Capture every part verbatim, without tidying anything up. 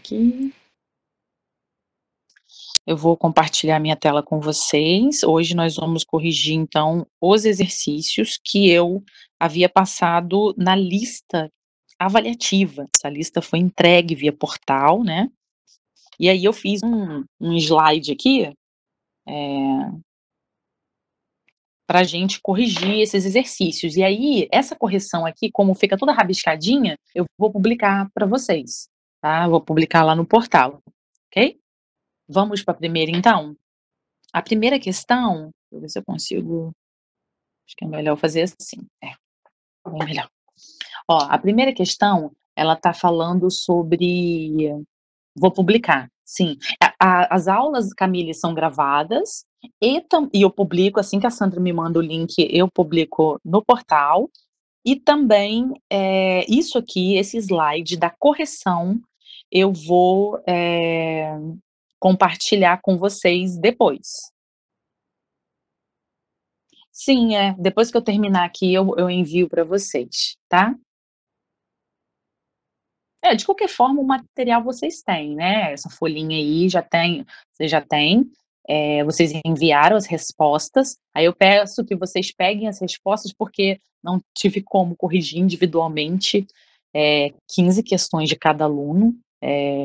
aqui. Eu vou compartilhar minha tela com vocês. Hoje nós vamos corrigir, então, os exercícios que eu havia passado na lista avaliativa. Essa lista foi entregue via portal, né. E aí eu fiz um um slide aqui, eh pra gente corrigir esses exercícios. E aí, essa correção aqui, como fica toda rabiscadinha, eu vou publicar pra vocês, tá. Vou publicar lá no portal, ok? Vamos pra primeira então? A primeira questão, deixa eu ver se eu consigo acho que é melhor fazer assim, é, é melhor. Ó, a primeira questão, ela tá falando sobre vou publicar, sim. A a as aulas, Camille, são gravadas e tam e eu publico, assim que a Sandra me manda o link, eu publico no portal, e também, eh, isso aqui, esse slide da correção, eu vou, eh, compartilhar com vocês depois. Sim, é. Depois que eu terminar aqui, eu eu envio pra vocês, tá? É, de qualquer forma, o material vocês têm, né, essa folhinha aí já tem vocês já têm, eh, vocês enviaram as respostas, aí eu peço que vocês peguem as respostas, porque não tive como corrigir individualmente, eh, quinze questões de cada aluno, eh,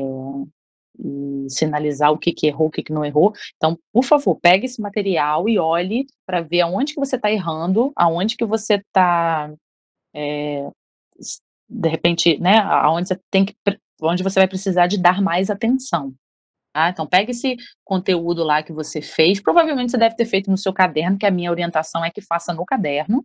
e sinalizar o que que errou, o que que não errou. Então, por favor, pegue esse material e olhe pra ver aonde que você tá errando, aonde que você tá, eh, s de repente, né, aonde você tem que pre onde você vai precisar de dar mais atenção, tá. Então pega esse conteúdo lá que você fez, provavelmente você deve ter feito no seu caderno, que a minha orientação é que faça no caderno,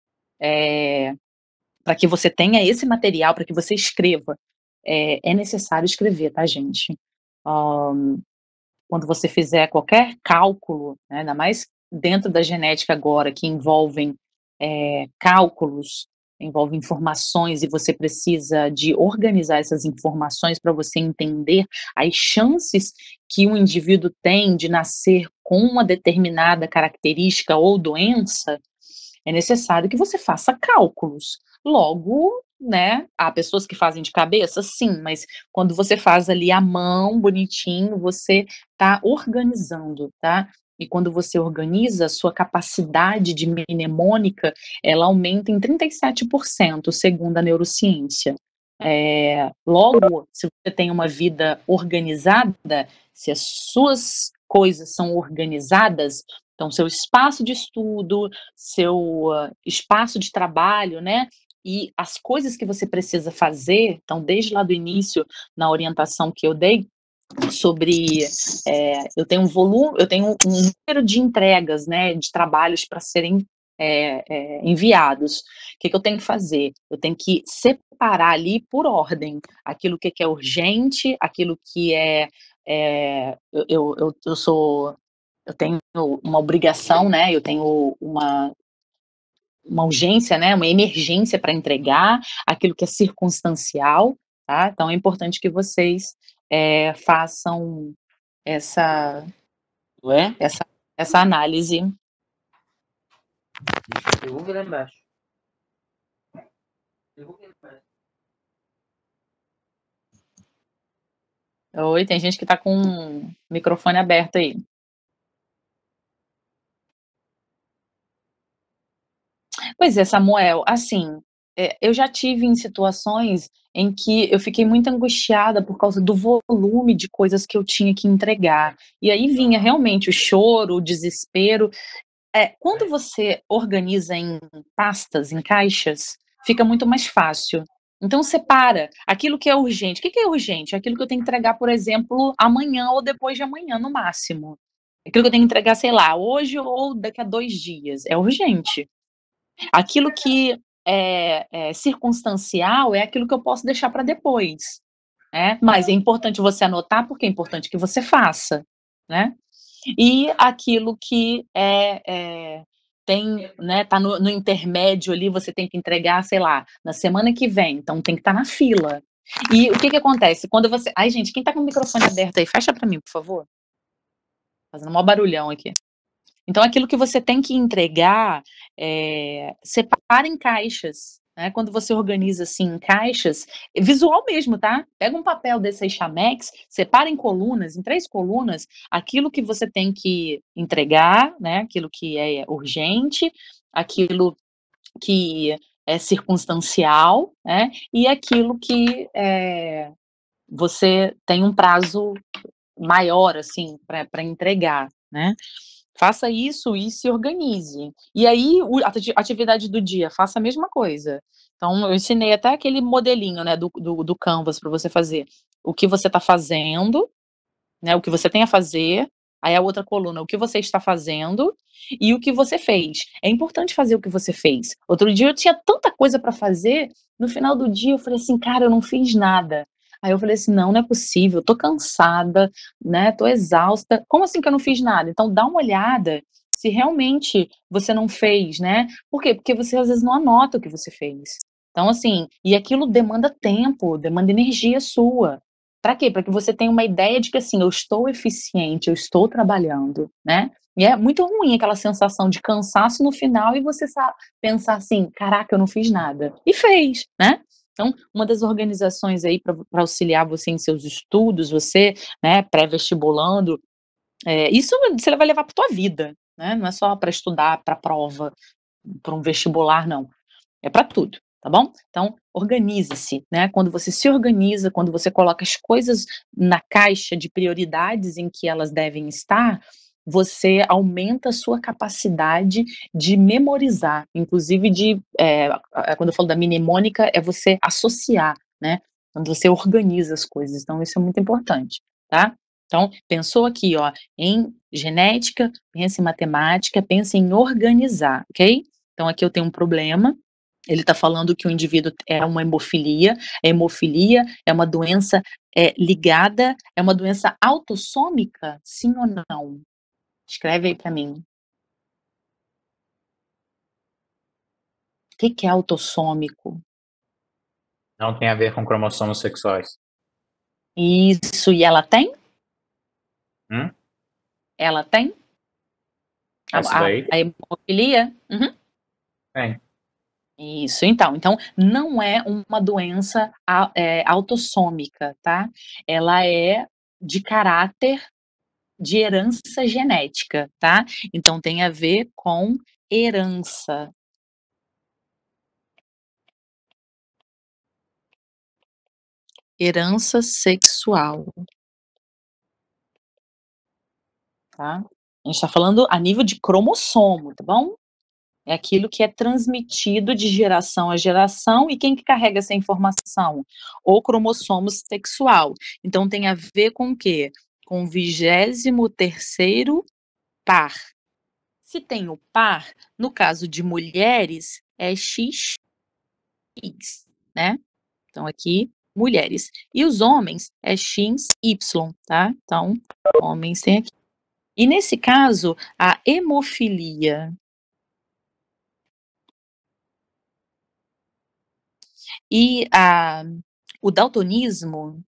eh, pra que você tenha esse material, pra que você escreva. Eh, é necessário escrever, tá, gente. Hã, quando você fizer qualquer cálculo, né, ainda mais dentro da genética agora, que envolvem, eh, cálculos, envolve informações e você precisa de organizar essas informações pra você entender as chances que um indivíduo tem de nascer com uma determinada característica ou doença, é necessário que você faça cálculos. Logo, né, há pessoas que fazem de cabeça? Sim, mas quando você faz ali à mão, bonitinho, você tá organizando, tá. E quando você organiza, a sua capacidade de mnemônica, ela aumenta em trinta e sete por cento, segundo a neurociência. Eh, logo, se você tem uma vida organizada, se as suas coisas são organizadas, então seu espaço de estudo, seu espaço de trabalho, né, e as coisas que você precisa fazer, então desde lá do início, na orientação que eu dei, sobre, eh, eu tenho um volume eu tenho um número de entregas, né, de trabalhos pra serem, eh eh, enviados. Que que eu tenho que fazer? Eu tenho que separar ali por ordem, aquilo que que é urgente, aquilo que é eh, eu eu eu eu sou eu tenho uma obrigação, né, eu tenho uma uma urgência, né, uma emergência pra entregar, aquilo que é circunstancial, tá. Então é importante que vocês, eh, façam essa Ué? essa essa análise. Eu vou ver lá embaixo. Eu vou ver lá embaixo. Oi, tem gente que tá com o microfone aberto aí. Pois é, Samuel, assim, eh, eu já tive em situações em que eu fiquei muito angustiada por causa do volume de coisas que eu tinha que entregar. E aí vinha realmente o choro, o desespero. Eh, quando você organiza em pastas, em caixas, fica muito mais fácil. Então separa aquilo que é urgente. O que que é urgente? Aquilo que eu tenho que entregar, por exemplo, amanhã ou depois de amanhã, no máximo. Aquilo que eu tenho que entregar, sei lá, hoje ou daqui a dois dias, é urgente. Aquilo que é é circunstancial é aquilo que eu posso deixar pra depois, né. Mas é importante você anotar, porque é importante que você faça, né. E aquilo que é é tem, né, tá no no intermédio ali, você tem que entregar, sei lá, na semana que vem, então tem que estar na fila. E o que que acontece? Quando você ai gente, quem tá com o microfone aberto aí, fecha pra mim, por favor. Fazendo maior barulhão aqui. Então aquilo que você tem que entregar, eh, separa em caixas. né, quando você organiza, assim, em caixas, visual mesmo, tá, pega um papel desses chamex, separa em colunas, em três colunas, aquilo que você tem que entregar, né, aquilo que é urgente, aquilo que é circunstancial, né, e aquilo que, eh, você tem um prazo maior, assim, pra pra entregar, né. Faça isso e se organize. E aí o a ati atividade do dia, faça a mesma coisa. Então eu ensinei até aquele modelinho, né, do do do Canvas pra você fazer o que você tá fazendo, né, o que você tem a fazer, aí a outra coluna, o que você está fazendo e o que você fez. É importante fazer o que você fez. Outro dia eu tinha tanta coisa pra fazer, no final do dia eu falei assim: "Cara, eu não fiz nada". Aí eu falei assim: "Não, não é possível, eu tô cansada, né, tô exausta. Como assim que eu não fiz nada?". Então dá uma olhada se realmente você não fez, né. Por quê? Porque você às vezes não anota o que você fez. Então assim, e aquilo demanda tempo, demanda energia sua. Pra quê? Pra que você tenha uma ideia de que, assim, eu estou eficiente, eu estou trabalhando, né. E é muito ruim aquela sensação de cansaço no final e você sa pensar assim: "Caraca, eu não fiz nada". E fez, né. Então, uma das organizações aí pra pra auxiliar você em seus estudos, você, né, pré-vestibulando, eh, isso você vai levar pra tua vida, né, não é só pra estudar pra prova, pra um vestibular não, é pra tudo, tá bom? Então, organize-se, né, quando você se organiza, quando você coloca as coisas na caixa de prioridades em que elas devem estar, você aumenta a sua capacidade de memorizar, inclusive de, eh, quando eu falo da mnemônica, é você associar, né, quando você organiza as coisas, então isso é muito importante, tá? Então, pensou aqui, ó, em genética, pensa em matemática, pensa em organizar, ok? Então aqui eu tenho um problema, ele tá falando que o indivíduo é uma hemofilia, a hemofilia é uma doença, eh, ligada é uma doença autossômica, sim ou não? Escreve aí pra mim. Que que é autossômico? Não tem a ver com cromossomos sexuais. Isso, e ela tem? Hum? Ela tem? A Essa a daí? a hemofilia? Uhum. Tem. Isso, então então não é uma doença a eh, autossômica, tá? Ela é de caráter de herança genética, tá? Então tem a ver com herança. Herança sexual. Tá? A gente tá falando a nível de cromossomo, tá bom? É aquilo que é transmitido de geração a geração e quem que carrega essa informação? O cromossomo sexual. Então tem a ver com o quê? Com o vigésimo terceiro par. Se tem o par, no caso de mulheres, é X X, né? Então aqui, mulheres. E os homens é X Y, tá? Então, homens tem aqui. E nesse caso, a hemofilia e a o daltonismo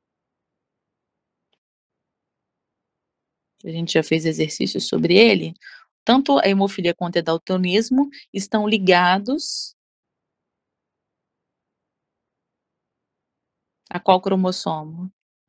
a gente já fez exercícios sobre ele, tanto a hemofilia quanto o daltonismo estão ligados a qual cromossomo?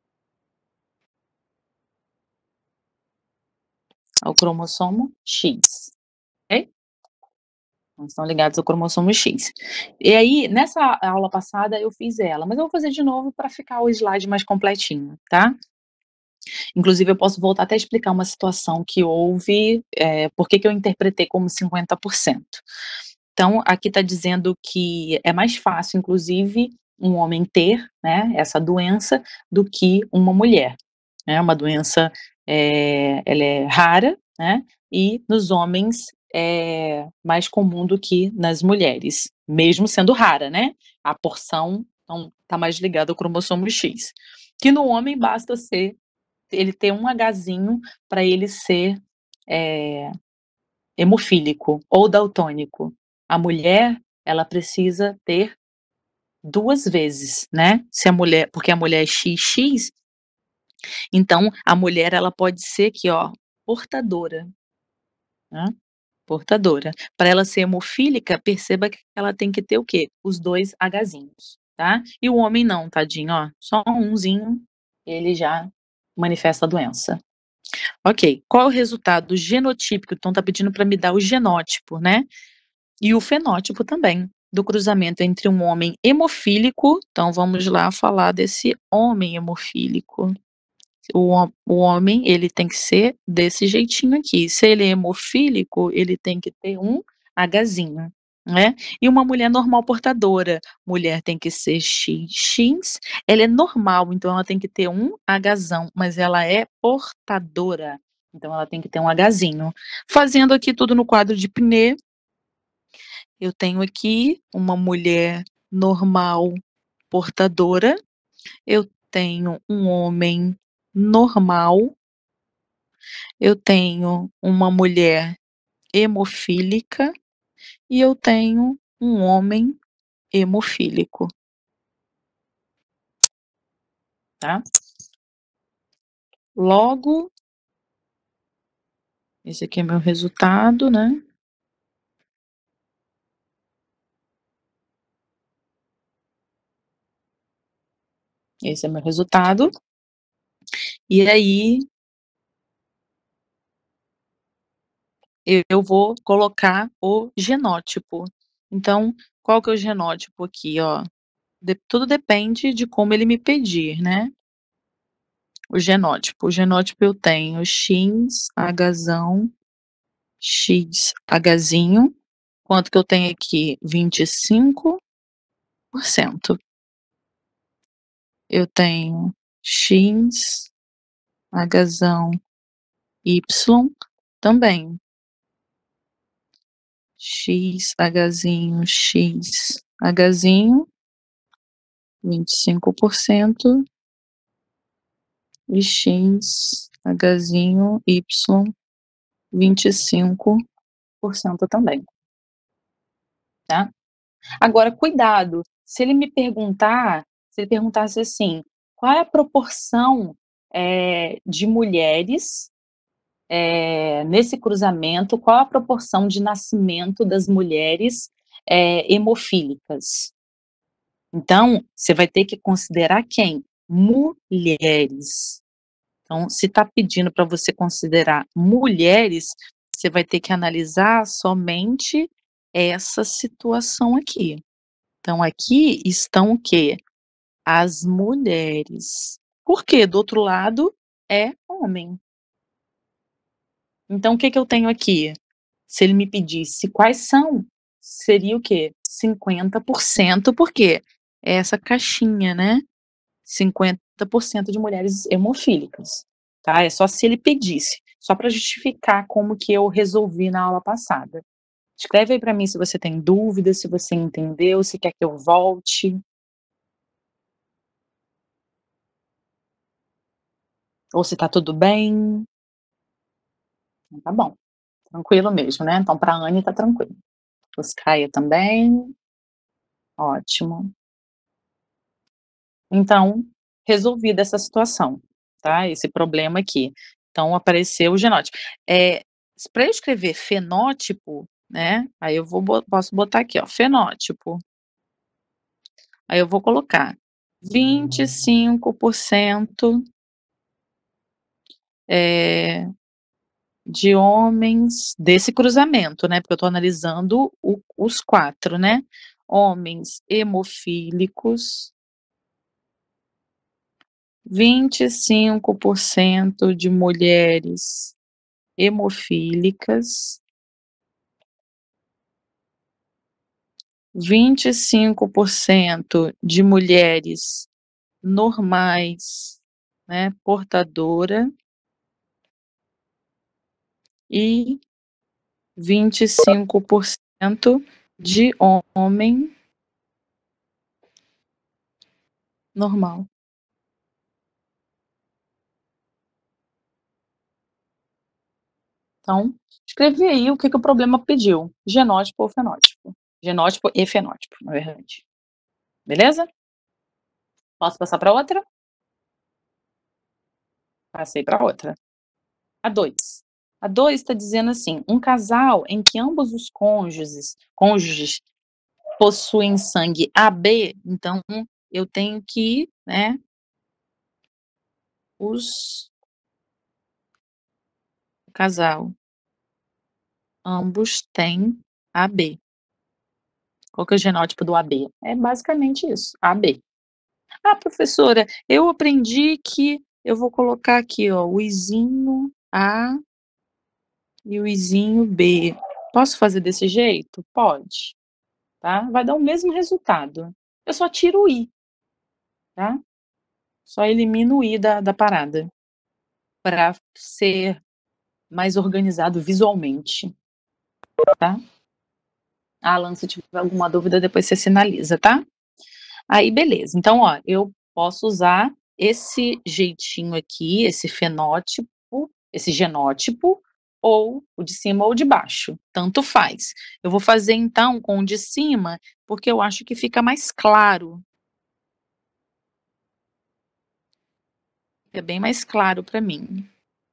Ao cromossomo X, ok? Então estão ligados ao cromossomo X. E aí, nessa aula passada eu fiz ela, mas eu vou fazer de novo pra ficar o slide mais completinho, tá? Inclusive eu posso voltar até a explicar uma situação que houve, eh, por que que eu interpretei como cinquenta por cento. Então aqui tá dizendo que é mais fácil, inclusive, um homem ter, né, essa doença, do que uma mulher, né, uma doença, eh, ela é rara, né, e nos homens é mais comum do que nas mulheres, mesmo sendo rara, né, a porção, então, tá mais ligada ao cromossomo X. Que no homem basta ser ele ter um Hzinho pra ele ser, eh, hemofílico ou daltônico. A mulher, ela precisa ter duas vezes, né, se a mulher porque a mulher é X X, então a mulher ela pode ser aqui ó, portadora, né. portadora. Para ela ser hemofílica, perceba que ela tem que ter o quê? Os dois Hzinhos, tá? E o homem não, tadinho, ó, só umzinho, ele já manifesta a doença. Ok, qual é o resultado genotípico? Então tá pedindo para me dar o genótipo, né? E o fenótipo também, do cruzamento entre um homem hemofílico, então vamos lá falar desse homem hemofílico. O, o homem, ele tem que ser desse jeitinho aqui. Se ele é hemofílico, ele tem que ter um Hzinho, né? E uma mulher normal portadora, mulher tem que ser X, X, ela é normal, então ela tem que ter um Hzão, mas ela é portadora, então ela tem que ter um Hzinho. Fazendo aqui tudo no quadro de Pnê, eu tenho aqui uma mulher normal portadora, eu tenho um homem normal, eu tenho uma mulher hemofílica e eu tenho um homem hemofílico. Tá? Logo, esse aqui é meu resultado, né? Esse é meu resultado. E aí, eu vou colocar o genótipo. Então, qual que é o genótipo aqui, ó? De, tudo depende de como ele me pedir, né? O genótipo. O genótipo eu tenho X, Hzão, X, Hzinho. Quanto que eu tenho aqui? vinte e cinco por cento. Eu tenho X, Hzão, Y também. X, Hzinho, X, Hzinho, vinte e cinco por cento. E X, Hzinho, Y, vinte e cinco por cento também. Tá? Agora, cuidado, se ele me perguntar, se ele perguntasse assim, qual é a proporção é, de mulheres é, nesse cruzamento, qual a proporção de nascimento das mulheres é, hemofílicas? Então, você vai ter que considerar quem? Mulheres. Então, se está pedindo para você considerar mulheres, você vai ter que analisar somente essa situação aqui. Então, aqui estão o quê? As mulheres. Porque do outro lado é homem. Então, o que que eu tenho aqui? Se ele me pedisse quais são, seria o quê? cinquenta por cento, por quê? É essa caixinha, né? cinquenta por cento de mulheres hemofílicas, tá? É só se ele pedisse, só para justificar como que eu resolvi na aula passada. Escreve aí para mim se você tem dúvida, se você entendeu, se quer que eu volte. Ou se tá tudo bem. Então tá bom. Tranquilo mesmo, né? Então, para a Anne tá tranquilo. Oscaia também. Ótimo. Então, resolvida essa situação, tá? Esse problema aqui. Então, apareceu o genótipo. É, para eu escrever fenótipo, né? Aí eu vou, posso botar aqui, ó, fenótipo. Aí eu vou colocar vinte e cinco por cento é, de homens desse cruzamento, né? Porque eu estou analisando o, os quatro, né? Homens hemofílicos, vinte e cinco por cento de mulheres hemofílicas, vinte e cinco por cento de mulheres normais, né, portadora, e vinte e cinco por cento de homem normal. Então, escrevi aí o que, que o problema pediu, genótipo ou fenótipo. Genótipo e fenótipo, na verdade. Beleza? Posso passar para outra? Passei para outra. A dois. A dois está dizendo assim, um casal em que ambos os cônjuges, cônjuges possuem sangue A B, então eu tenho que, né, os o casal, ambos têm A B. Qual que é o genótipo do A B? É basicamente isso, A B. Ah, professora, eu aprendi que eu vou colocar aqui, ó, o izinho A e o izinho B. Posso fazer desse jeito? Pode, tá? Vai dar o mesmo resultado. Eu só tiro o I, tá? Só elimino o I da, da parada, para ser mais organizado visualmente, tá? Alan, se tiver alguma dúvida, depois você sinaliza, tá? Aí, beleza. Então, ó, eu posso usar esse jeitinho aqui, esse fenótipo, esse genótipo, ou o de cima ou de baixo, tanto faz. Eu vou fazer, então, com o de cima, porque eu acho que fica mais claro. Fica bem mais claro para mim.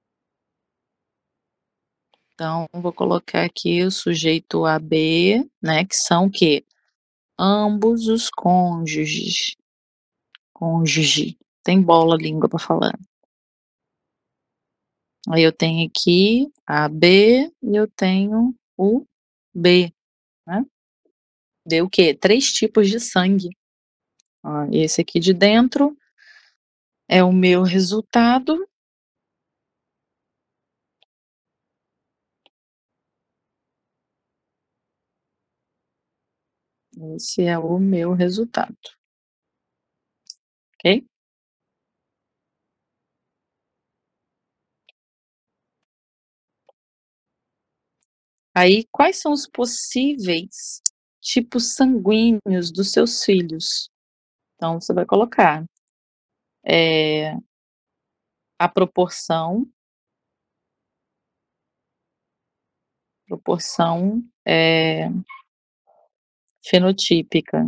Então, vou colocar aqui o sujeito A B, né, que são o quê? Ambos os cônjuges. Cônjuge. Tem bola a língua para falar. Aí eu tenho aqui A B e eu tenho o B, né? Deu o quê? Três tipos de sangue. Ó, esse aqui de dentro é o meu resultado. Esse é o meu resultado. Ok? Aí, quais são os possíveis tipos sanguíneos dos seus filhos? Então, você vai colocar é, a proporção, proporção é, fenotípica.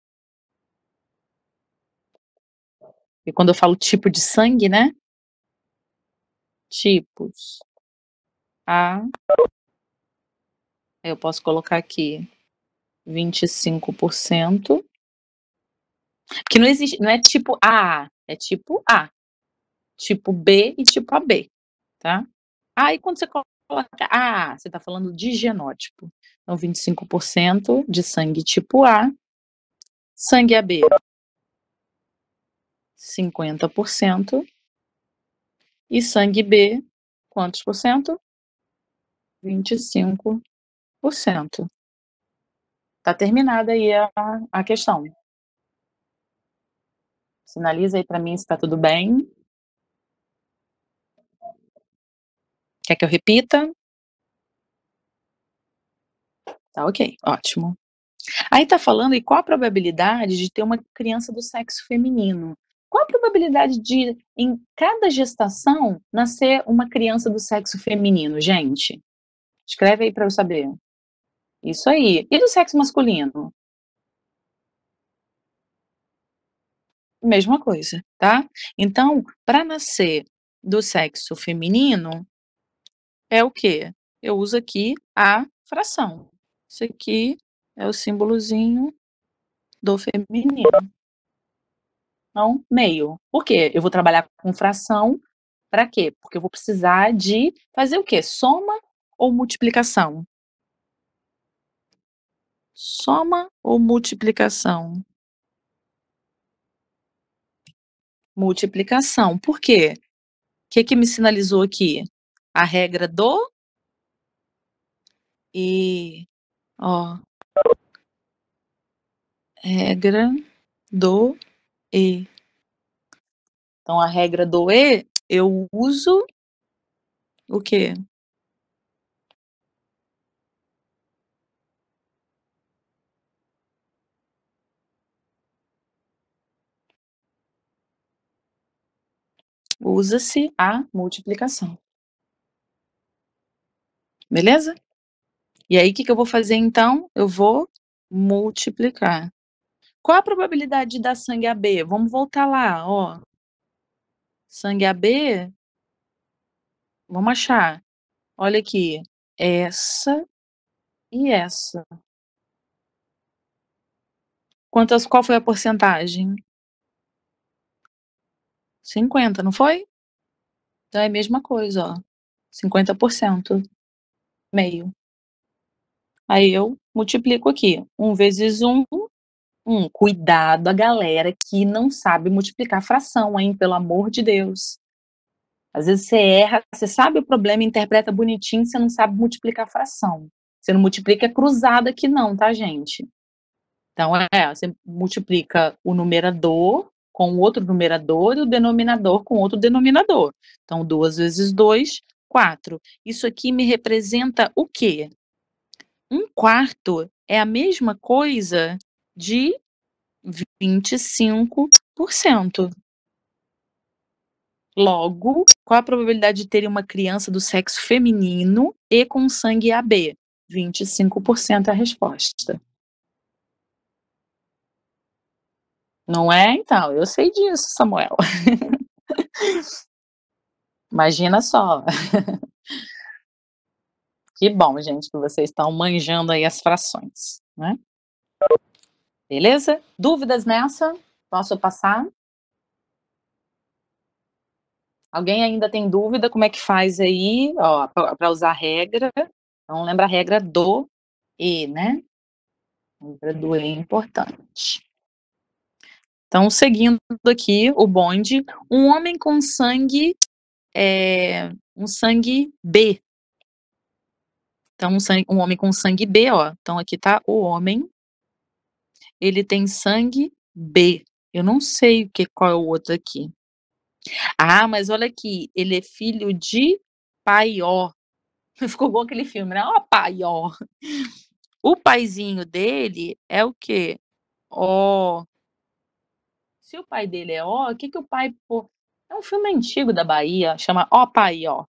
E quando eu falo tipo de sangue, né? Tipos. A, eu posso colocar aqui vinte e cinco por cento. Porque não existe, não é tipo A, é tipo A. Tipo B e tipo A B, tá? Aí quando você coloca A, você tá falando de genótipo. Então, vinte e cinco por cento de sangue tipo A, sangue A B, cinquenta por cento, e sangue B, quantos por cento? vinte e cinco por cento. Tá terminada aí a, a questão. Sinaliza aí para mim se tá tudo bem. Quer que eu repita? Tá ok, ótimo. Aí tá falando, e qual a probabilidade de ter uma criança do sexo feminino? Qual a probabilidade de, em cada gestação, nascer uma criança do sexo feminino, gente? Escreve aí para eu saber. Isso aí. E do sexo masculino? Mesma coisa, tá? Então, para nascer do sexo feminino, é o quê? Eu uso aqui a fração. Isso aqui é o símbolozinho do feminino. Então, meio. Por quê? Eu vou trabalhar com fração para quê? Porque eu vou precisar de fazer o quê? Soma ou multiplicação? Soma ou multiplicação? Multiplicação. Por quê? O que que me sinalizou aqui? A regra do e, ó, regra do e. Então, a regra do e, eu uso o quê? Usa-se a multiplicação. Beleza? E aí, o que que eu vou fazer, então? Eu vou multiplicar. Qual a probabilidade de dar sangue A B? Vamos voltar lá, ó. Sangue A B, vamos achar. Olha aqui, essa e essa. Quantas qual foi a porcentagem? cinquenta, não foi? Então é a mesma coisa, ó, cinquenta por cento, meio. Aí eu multiplico aqui, um vezes um, um. Cuidado a galera que não sabe multiplicar fração, hein, pelo amor de Deus. Às vezes você erra, você sabe o problema, interpreta bonitinho, você não sabe multiplicar fração. Você não multiplica cruzado aqui não, tá, gente? Então é, você multiplica o numerador com outro numerador e o denominador com outro denominador. Então duas vezes dois, quatro. Isso aqui me representa o quê? Um quarto é a mesma coisa de vinte e cinco por cento. Logo, qual a probabilidade de terem uma criança do sexo feminino e com sangue A B? vinte e cinco por cento é a resposta. Não é? Então, eu sei disso, Samuel. Imagina só. Que bom, gente, que vocês estão manjando aí as frações, né? Beleza? Dúvidas nessa? Posso passar? Alguém ainda tem dúvida como é que faz aí, ó, para usar a regra? Então lembra a regra do E, né? A regra do E é importante. Então, seguindo aqui o bonde, um homem com sangue, é, um sangue B. Então, um, sangue, um homem com sangue B, ó. Então, aqui tá o homem. Ele tem sangue B. Eu não sei o que, qual é o outro aqui. Ah, mas olha aqui, ele é filho de Paió. Ficou bom aquele filme, né? Ó, Paió. O paizinho dele é o quê? Ó. Se o pai dele é Ó, o que que o pai... Pô, é um filme antigo da Bahia, chama Ó Paió.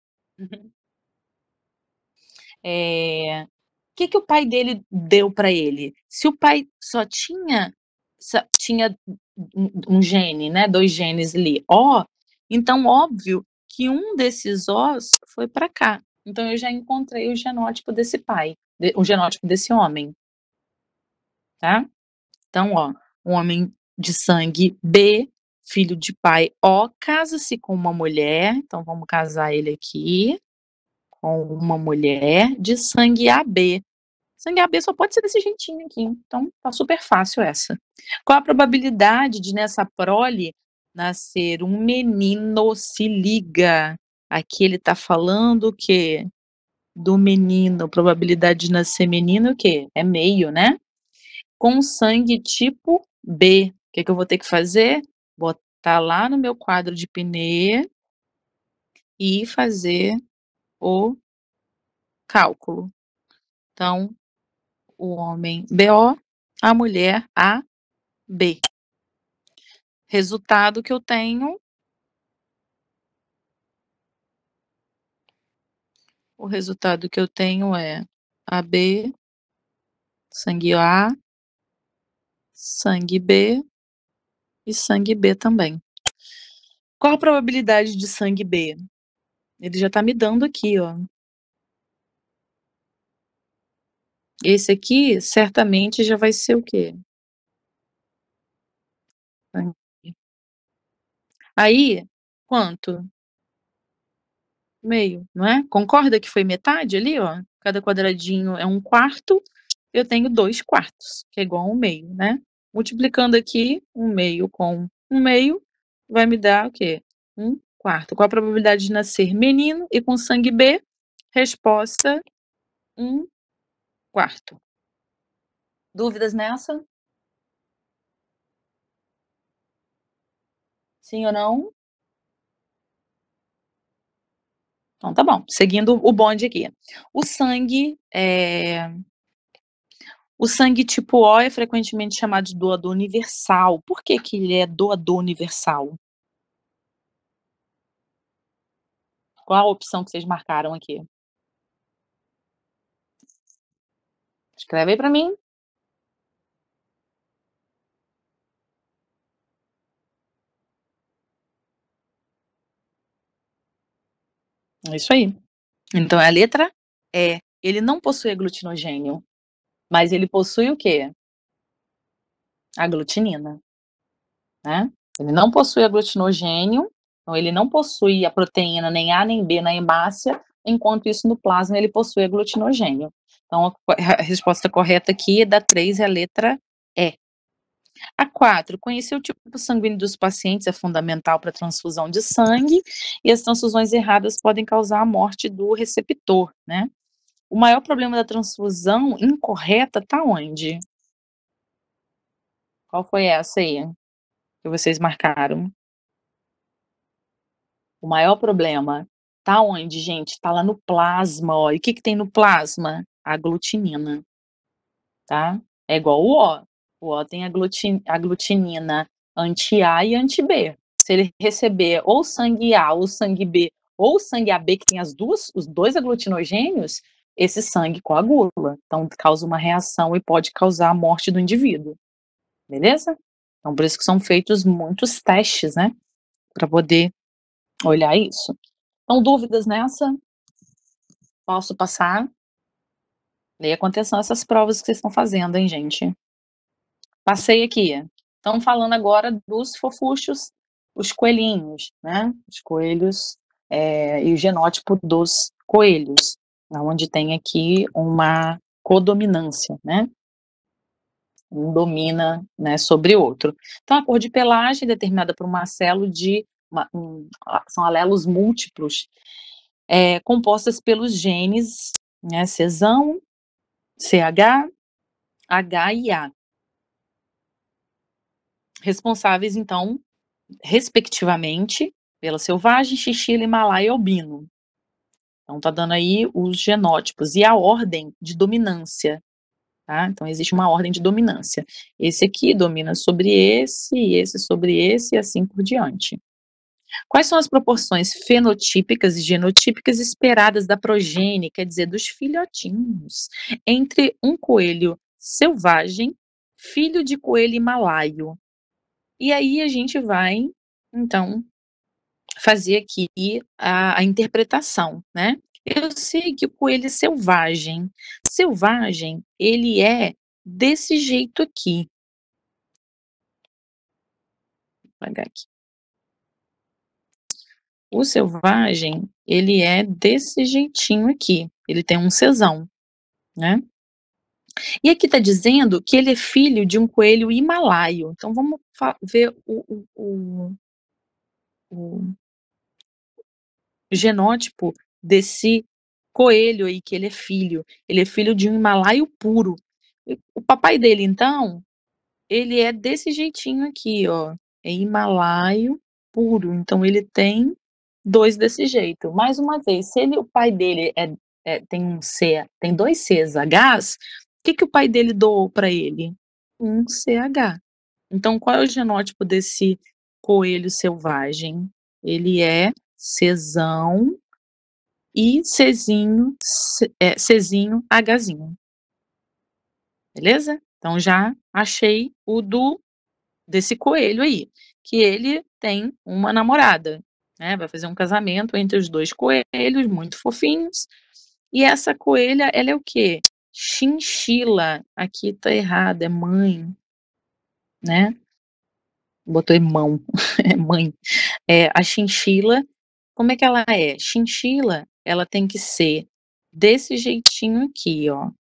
É... O que que o pai dele deu para ele? Se o pai só tinha, só tinha um, um gene, né, dois genes ali, Ó, então óbvio que um dessesÓs foi para cá. Então eu já encontrei o genótipo desse pai, o genótipo desse homem, tá? Então, ó, um homem de sangue B, filho de pai O, casa-se com uma mulher, então vamos casar ele aqui, com uma mulher de sangue A B. Sangue A B só pode ser desse jeitinho aqui, então tá super fácil essa. Qual a probabilidade de nessa prole nascer um menino? Se liga, aqui ele tá falando o quê? Do menino, probabilidade de nascer menino o quê? É meio, né? Com sangue tipo B. O que que eu vou ter que fazer? Botar lá no meu quadro de Pnê e fazer o cálculo. Então, o homem B O, a mulher A B. Resultado que eu tenho, o resultado que eu tenho é A B, sangue A, sangue B e sangue B também. Qual a probabilidade de sangue B? Ele já tá me dando aqui, ó. Esse aqui, certamente, já vai ser o quê? Aí, quanto? Meio, não é? Concorda que foi metade ali, ó? Cada quadradinho é um quarto, eu tenho dois quartos, que é igual a um meio, né? Multiplicando aqui, um meio com um meio, vai me dar o quê? Um quarto. Qual a probabilidade de nascer menino e com sangue B? Resposta, um quarto. Dúvidas nessa? Sim ou não? Então tá bom, seguindo o bonde aqui. O sangue, é... o sangue tipo O é frequentemente chamado de doador universal. Por que que ele é doador universal? Qual a opção que vocês marcaram aqui? Escreve aí para mim. É isso aí. Então, é a letra E. Ele não possui aglutinogênio, mas ele possui o quê? Aglutinina, né. Ele não possui aglutinogênio, então ele não possui a proteína nem A nem B na hemácia, enquanto isso no plasma ele possui aglutinogênio. Então a a resposta correta aqui da três é a letra E. A quatro, conhecer o tipo sanguíneo dos pacientes é fundamental para a transfusão de sangue, e as transfusões erradas podem causar a morte do receptor, né. O maior problema da transfusão incorreta tá onde? Qual foi essa aí, que vocês marcaram? O maior problema tá onde, gente? Tá lá no plasma, ó. E o que que tem no plasma? Aglutinina. Tá? É igual o O. O O tem agluti aglutinina anti-A e anti-B. Se ele receber ou sangue A ou sangue B, ou sangue A B que tem as duas os dois aglutinogênios, esse sangue coagula. Então causa uma reação e pode causar a morte do indivíduo. Beleza? Então por isso que são feitos muitos testes, né, pra poder olhar isso. Então dúvidas nessa? Posso passar? Leia com atenção essas provas que vocês estão fazendo, hein, gente. Passei aqui. Estamos falando agora dos fofuchos, os coelhinhos, né, os coelhos, eh, e o genótipo dos coelhos, aonde tem aqui uma codominância, né. Um domina, né, sobre outro. Então a cor de pelagem é determinada por uma célula de uma um são alelos múltiplos, eh, compostas pelos genes, né, Czão, C H, H e A. Responsáveis então, respectivamente, pela selvagem, chinchila, himalaia e albino. Então tá dando aí os genótipos e a ordem de dominância, tá. Então existe uma ordem de dominância. Esse aqui domina sobre esse, e esse sobre esse e assim por diante. Quais são as proporções fenotípicas e genotípicas esperadas da progênie, quer dizer, dos filhotinhos, entre um coelho selvagem, filho de coelho himalaio? E aí a gente vai, então, fazer aqui a a interpretação, né. Eu sei que o coelho selvagem selvagem, ele é desse jeito aqui. Apagar aqui. O selvagem, ele é desse jeitinho aqui, ele tem um Czão, né. E aqui tá dizendo que ele é filho de um coelho himalaio, então vamos fa ver o o o o genótipo desse coelho aí que ele é filho, ele é filho de um himalaio puro. O papai dele então, ele é desse jeitinho aqui ó, é himalaio puro, então ele tem dois desse jeito. Mais uma vez, se ele o pai dele é é tem um C tem dois CHs, que que o pai dele doou pra ele? Um CH. Então qual é o genótipo desse coelho selvagem? Ele é Czão e Czinho C eh, Czinho, Hzinho. Beleza? Então já achei o do desse coelho aí, que ele tem uma namorada, né, vai fazer um casamento entre os dois coelhos, muito fofinhos, e essa coelha ela é o quê? Chinchila, aqui tá errado, é mãe. Né. Botou irmão, é mãe. Eh, a chinchila, como é que ela é? Chinchila, ela tem que ser desse jeitinho aqui ó.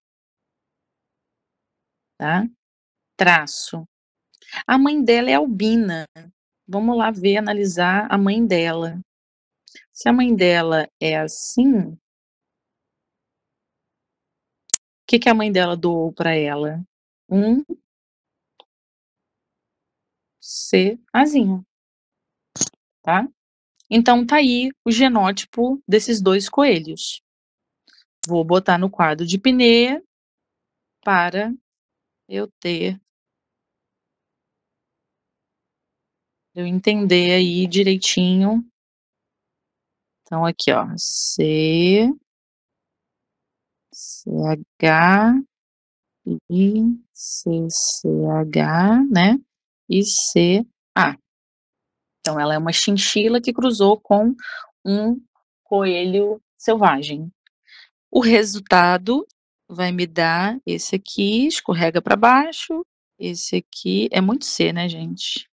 Tá? Traço. A mãe dela é albina, vamos lá ver, analisar a mãe dela. Se a mãe dela é assim que que a mãe dela doou pra ela? Um CAzinho. Tá? Então tá aí o genótipo desses dois coelhos. Vou botar no quadro de Pnê para eu ter eu entender aí direitinho. Então aqui ó, C CH e CCH, né, e CA. Então ela é uma chinchila que cruzou com um coelho selvagem. O resultado vai me dar esse aqui, escorrega para baixo, esse aqui é muito C, né, gente?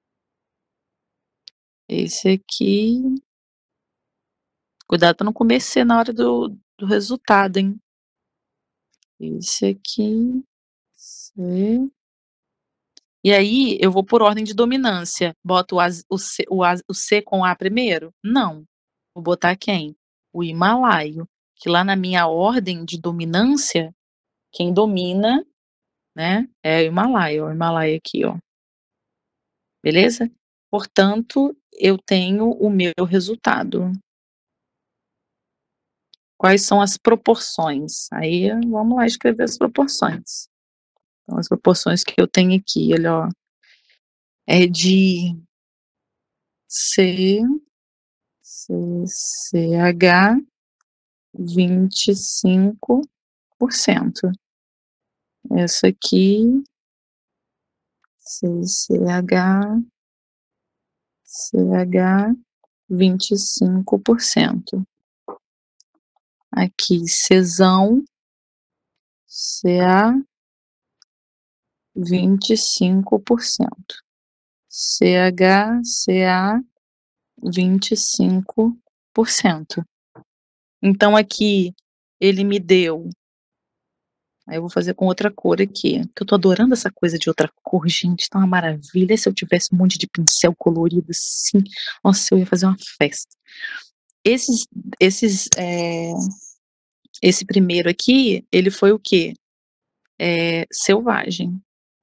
Esse aqui cuidado para não comer C na hora do do resultado, hein. Esse aqui, C. E aí, eu vou por ordem de dominância, boto o as o C o as o C com A primeiro? Não. Vou botar quem? O himalaio, que lá na minha ordem de dominância, quem domina, né, é o himalaia, ó, o himalaia aqui, ó. Beleza? Portanto, eu tenho o meu resultado. Quais são as proporções? Aí, vamos lá escrever as proporções. Então as proporções que eu tenho aqui, olha, ó. É de C, C, CH, vinte e cinco por cento. Essa aqui, CCH, CH, vinte e cinco por cento. Aqui, Czão, CA, vinte e cinco por cento. CH, CA, vinte e cinco por cento. Então aqui, ele me deu, aí eu vou fazer com outra cor aqui, que eu tô adorando essa coisa de outra cor, gente, tá uma maravilha. Se eu tivesse um monte de pincel colorido assim, nossa, eu ia fazer uma festa. Esses esses, eh, esse primeiro aqui, ele foi o quê? Eh, selvagem.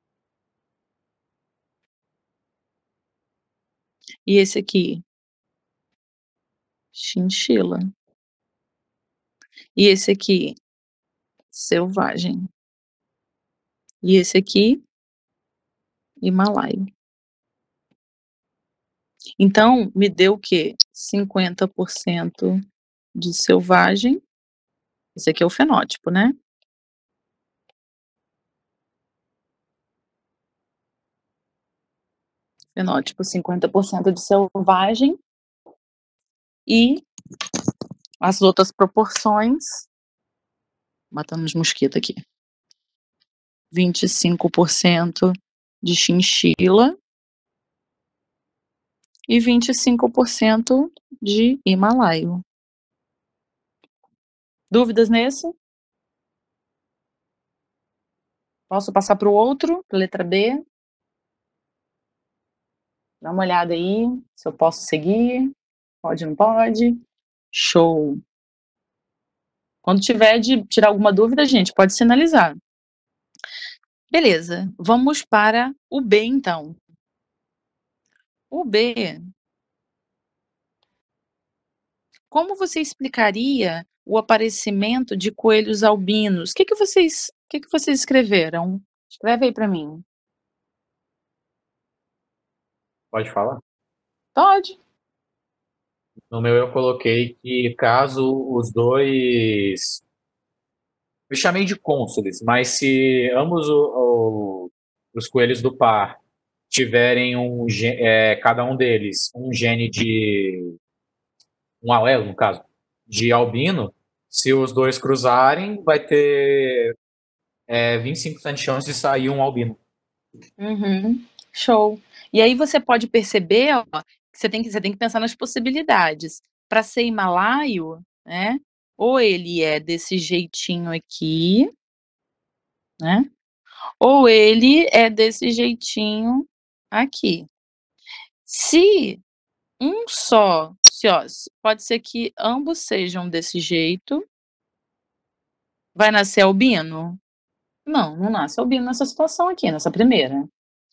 E esse aqui? Chinchila. E esse aqui? Selvagem. E esse aqui? Himalaio. Então, me deu o quê? cinquenta por cento de selvagem. Esse aqui é o fenótipo, né? Fenótipo, cinquenta por cento de selvagem. E as outras proporções, matando os mosquitos aqui. vinte e cinco por cento de chinchila. E vinte e cinco por cento de himalaio. Dúvidas nesse? Posso passar para o outro, letra B? Dá uma olhada aí, se eu posso seguir. Pode, não pode? Show. Quando tiver de tirar alguma dúvida, gente, pode sinalizar. Beleza, vamos para o B, então. O B. Como você explicaria o aparecimento de coelhos albinos? Que que vocês que que vocês escreveram? Escreve aí para mim. Pode falar? Pode. No meu eu coloquei que caso os dois... Eu chamei de cônsules, mas se ambos o, o, os coelhos do par tiverem um é, cada um deles um gene de um alelo, no caso, de albino, se os dois cruzarem, vai ter é, vinte e cinco por cento de chance de sair um albino. Uhum. Show. E aí você pode perceber, ó, que você tem que, você tem que pensar nas possibilidades. Para ser himalaio, né? Ou ele é desse jeitinho aqui, né? Ou ele é desse jeitinho aqui. Se um só, se ó, pode ser que ambos sejam desse jeito. Vai nascer albino? Não, não nasce albino nessa situação aqui, nessa primeira.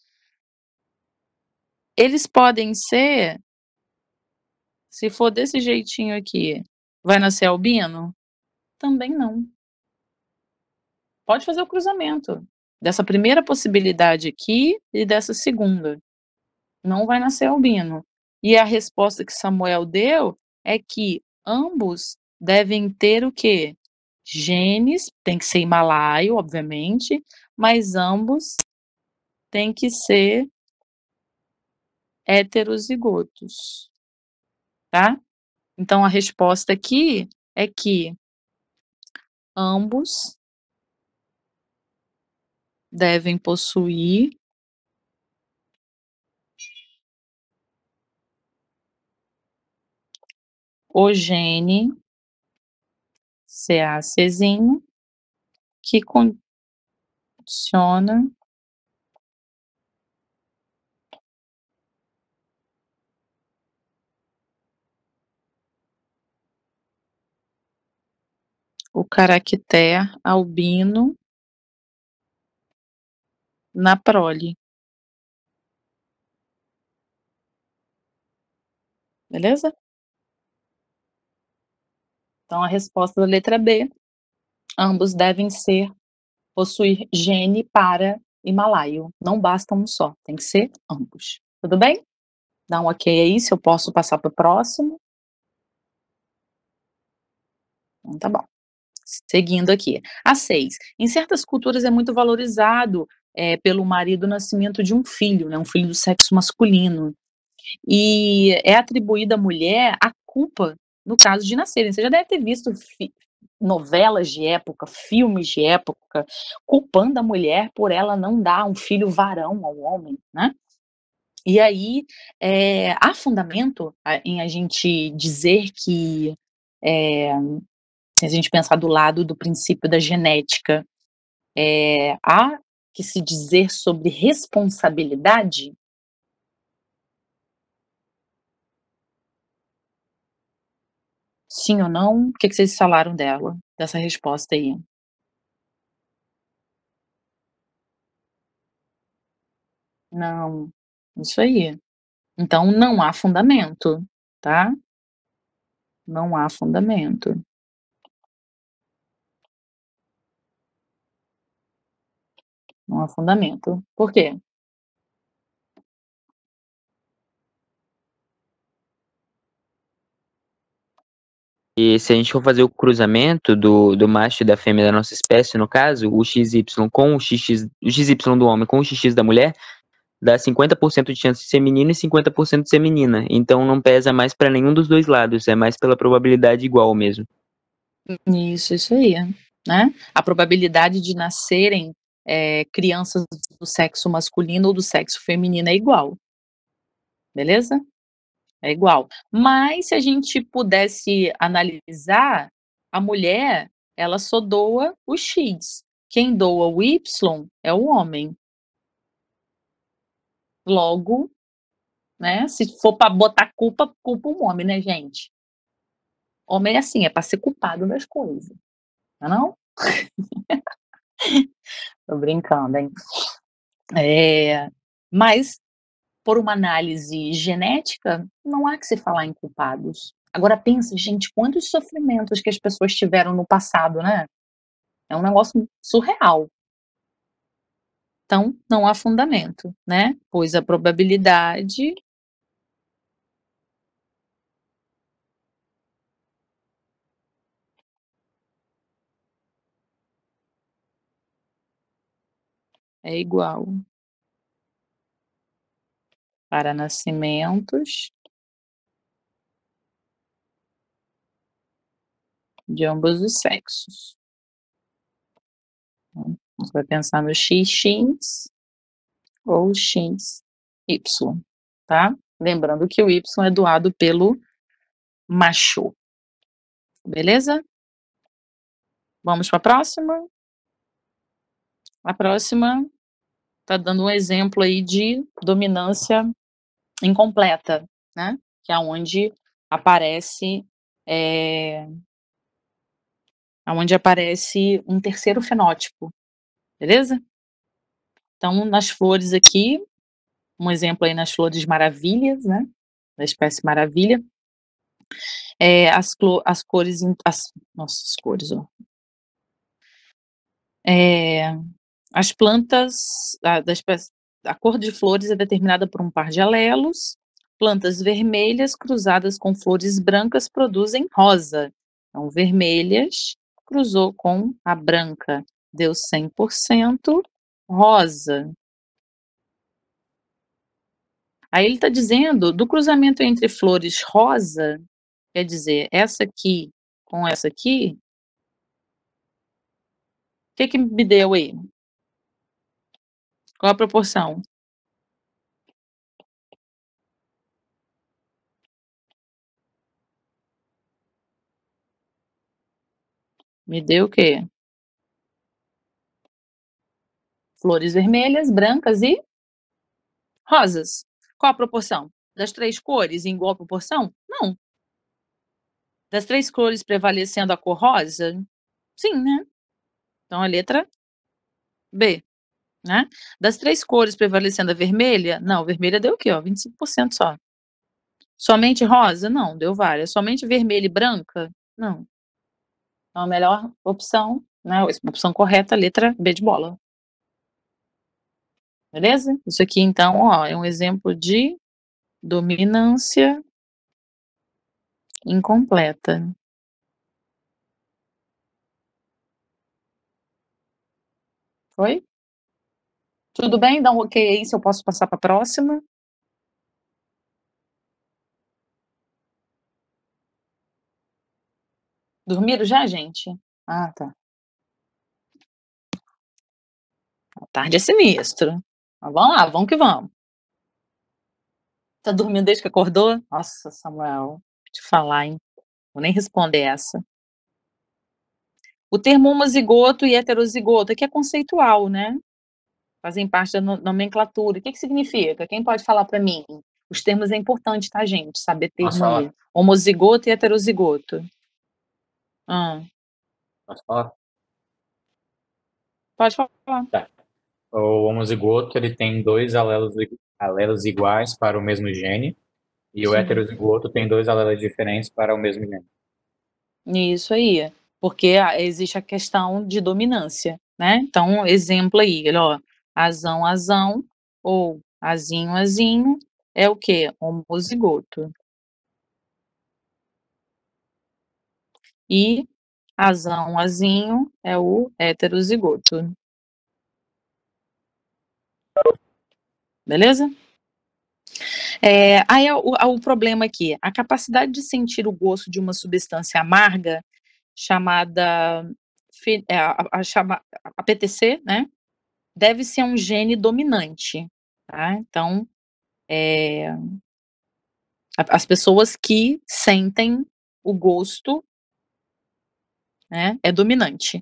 Eles podem ser, se for desse jeitinho aqui, vai nascer albino? Também não. Pode fazer o cruzamento dessa primeira possibilidade aqui e dessa segunda. Não vai nascer albino. E a resposta que Samuel deu é que ambos devem ter o quê? Genes, tem que ser himalaio, obviamente, mas ambos têm que ser heterozigotos, tá? Então a resposta aqui é que ambos devem possuir o gene C A Czinho que condiciona o caractere albino na prole. Beleza? Então, a resposta da letra B, ambos devem ser, possuir gene para himalaio. Não basta um só, tem que ser ambos. Tudo bem? Dá um ok aí, se eu posso passar para o próximo. Então, tá bom. Seguindo aqui. A seis. Em certas culturas é muito valorizado é, pelo marido o nascimento de um filho, né, um filho do sexo masculino. E é atribuída à mulher a culpa no caso de nascerem. Você já deve ter visto novelas de época, filmes de época, culpando a mulher por ela não dar um filho varão ao homem, né? E aí, é, há fundamento em a gente dizer que, é, se a gente pensar do lado do princípio da genética, é, há que se dizer sobre responsabilidade? Sim ou não? O que que vocês falaram dela, dessa resposta aí? Não, isso aí. Então não há fundamento, tá? Não há fundamento. Não há fundamento. Por quê? E se a gente for fazer o cruzamento do, do macho e da fêmea da nossa espécie, no caso, o X Y com o X X, o X Y do homem com o X X da mulher, dá cinquenta por cento de chance de ser menino e cinquenta por cento de ser menina. Então não pesa mais para nenhum dos dois lados, é mais pela probabilidade igual mesmo. Isso, isso aí, né? A probabilidade de nascerem é, crianças do sexo masculino ou do sexo feminino é igual. Beleza? É igual. Mas se a gente pudesse analisar, a mulher, ela só doa o X. Quem doa o Y é o homem. Logo, né, se for para botar culpa, culpa um homem, né, gente? Homem é assim, é para ser culpado das coisas. Não é não? Tô brincando, hein? É, mas, por uma análise genética, não há que se falar em culpados. Agora pensa, gente, quantos sofrimentos que as pessoas tiveram no passado, né? É um negócio surreal. Então, não há fundamento, né? Pois a probabilidade é igual para nascimentos de ambos os sexos. Você vai pensar no X X ou X Y, tá? Lembrando que o Y é doado pelo macho. Beleza? Vamos para a próxima? A próxima tá dando um exemplo aí de dominância incompleta, né? Que é onde aparece é, onde aparece um terceiro fenótipo, beleza? Então, nas flores aqui, um exemplo aí nas flores maravilhas, né? Da espécie maravilha. É, as, as cores, as, nossa, as cores, ó. É, as plantas, a, da espécie, a cor de flores é determinada por um par de alelos. Plantas vermelhas cruzadas com flores brancas produzem rosa. Então, vermelhas cruzou com a branca, deu cem por cento rosa. Aí ele está dizendo, do cruzamento entre flores rosa, quer dizer, essa aqui com essa aqui, que que me deu aí? Qual a proporção? Me deu o quê? Flores vermelhas, brancas e rosas. Qual a proporção? Das três cores em igual proporção? Não. Das três cores prevalecendo a cor rosa? Sim, né? Então a letra B, né? Das três cores prevalecendo a vermelha? Não, vermelha deu o quê, ó? vinte e cinco por cento só. Somente rosa? Não, deu várias. Somente vermelha e branca? Não. Então a melhor opção, né? A opção correta, letra B de bola. Beleza? Isso aqui, então, ó, é um exemplo de dominância incompleta. Foi? Tudo bem? Dá um ok aí se eu posso passar para a próxima. Dormiram já, gente? Ah, tá. A tarde é sinistro. Mas vamos lá, vamos que vamos. Tá dormindo desde que acordou? Nossa, Samuel, vou te falar, hein? Vou nem responder essa. O termo homozigoto e heterozigoto aqui é conceitual, né? Fazem parte da nomenclatura. O que que significa? Quem pode falar para mim? Os termos é importante, tá, gente? Saber termo aí. Homozigoto e heterozigoto. Ah. Posso falar? Pode falar. Tá. O homozigoto, ele tem dois alelos, alelos iguais para o mesmo gene, e o Sim. heterozigoto tem dois alelos diferentes para o mesmo gene. Isso aí, porque existe a questão de dominância, né? Então, exemplo aí, ó, azão, azão, ou azinho, azinho, é o quê? Homozigoto. E azão, azinho é o heterozigoto. Beleza? É, aí o, o problema aqui, a capacidade de sentir o gosto de uma substância amarga, chamada a, a, chama, a P T C, né? Deve ser um gene dominante, tá? Então, é, as pessoas que sentem o gosto, né, é dominante.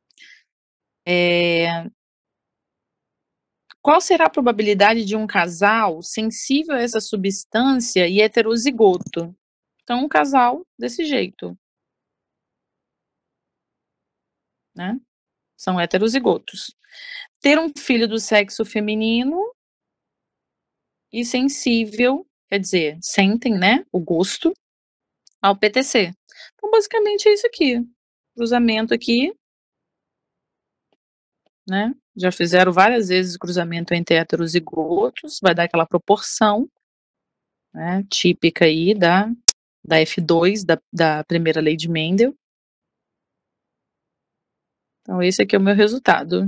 É, qual será a probabilidade de um casal sensível a essa substância e heterozigoto? Então, um casal desse jeito, né? São heterozigotos. Ter um filho do sexo feminino e sensível, quer dizer, sentem, né, o gosto ao P T C. Então, basicamente é isso aqui. Cruzamento aqui, né? Já fizeram várias vezes o cruzamento entre heterozigotos, vai dar aquela proporção, né, típica aí da, da F dois, da, da primeira lei de Mendel. Então, esse aqui é o meu resultado.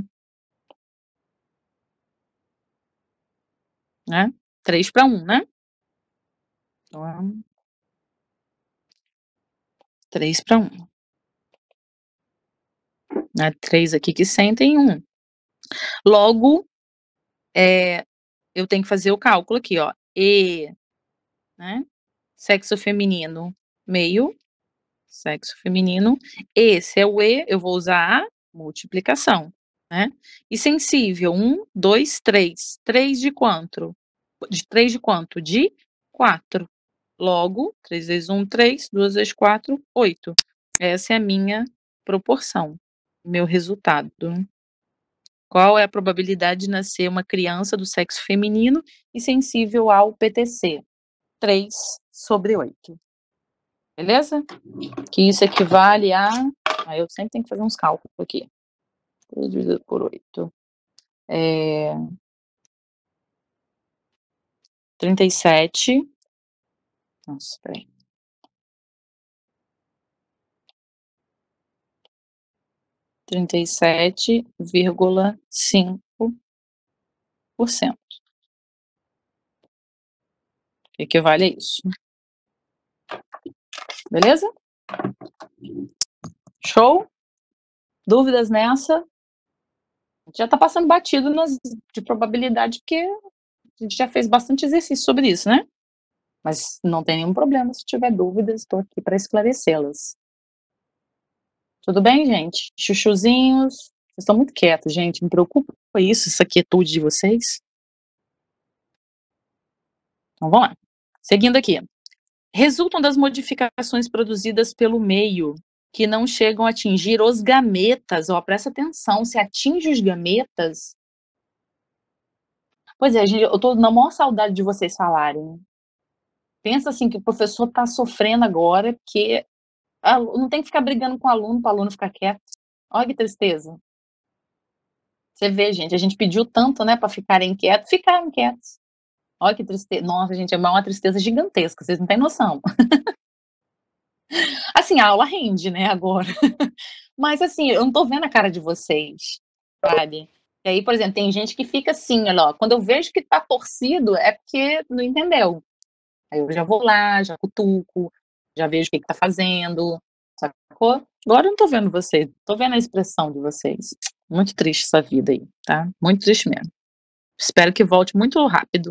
Né? três para um, né? Então, três para um. Né? três aqui que sentem, um. Logo, é, eu tenho que fazer o cálculo aqui, ó. E, né? Sexo feminino, meio. Sexo feminino. Esse é o E, eu vou usar a multiplicação, né? E sensível, um, dois, três. três de quanto? De três de quanto? De quatro. Logo, três vezes um, três. duas vezes quatro, oito. Essa é a minha proporção, meu resultado. Qual é a probabilidade de nascer uma criança do sexo feminino e sensível ao P T C? três sobre oito. Beleza? Que isso equivale a... Aí eu sempre tenho que fazer uns cálculos aqui. três dividido por oito. É... trinta e sete. Nossa, peraí. trinta e sete vírgula cinco por cento. Equivale a isso. Beleza? Show? Dúvidas nessa? já tá passando batido nas de probabilidade, porque a gente já fez bastante exercício sobre isso, né. Mas não tem nenhum problema, se tiver dúvidas, estou aqui para esclarecê-las. Tudo bem, gente? Chuchuzinhos, vocês estão muito quietos, gente, me preocupa isso, essa quietude de vocês. Então vamos lá. Seguindo aqui. Resultam das modificações produzidas pelo meio, que não chegam a atingir os gametas. Ó, presta atenção, se atinge os gametas. Pois é, gente, eu tô na maior saudade de vocês falarem. Pensa assim, que o professor tá sofrendo agora, porque ah, não tem que ficar brigando com o aluno, para o aluno ficar quieto. Olha que tristeza. Você vê, gente, a gente pediu tanto, né, para ficarem quietos, ficaram quietos. Olha que tristeza. Nossa, gente, é uma tristeza gigantesca, vocês não têm noção. Assim, a aula rende, né, agora. Mas assim, eu não tô vendo a cara de vocês, sabe. E aí, por exemplo, tem gente que fica assim, olha, ó, quando eu vejo que tá torcido, é porque não entendeu. Aí eu já vou lá, já cutuco, já vejo o que que tá fazendo, sacou. Agora eu não tô vendo vocês, tô vendo a expressão de vocês. Muito triste essa vida aí, tá, muito triste mesmo. Espero que volte muito rápido.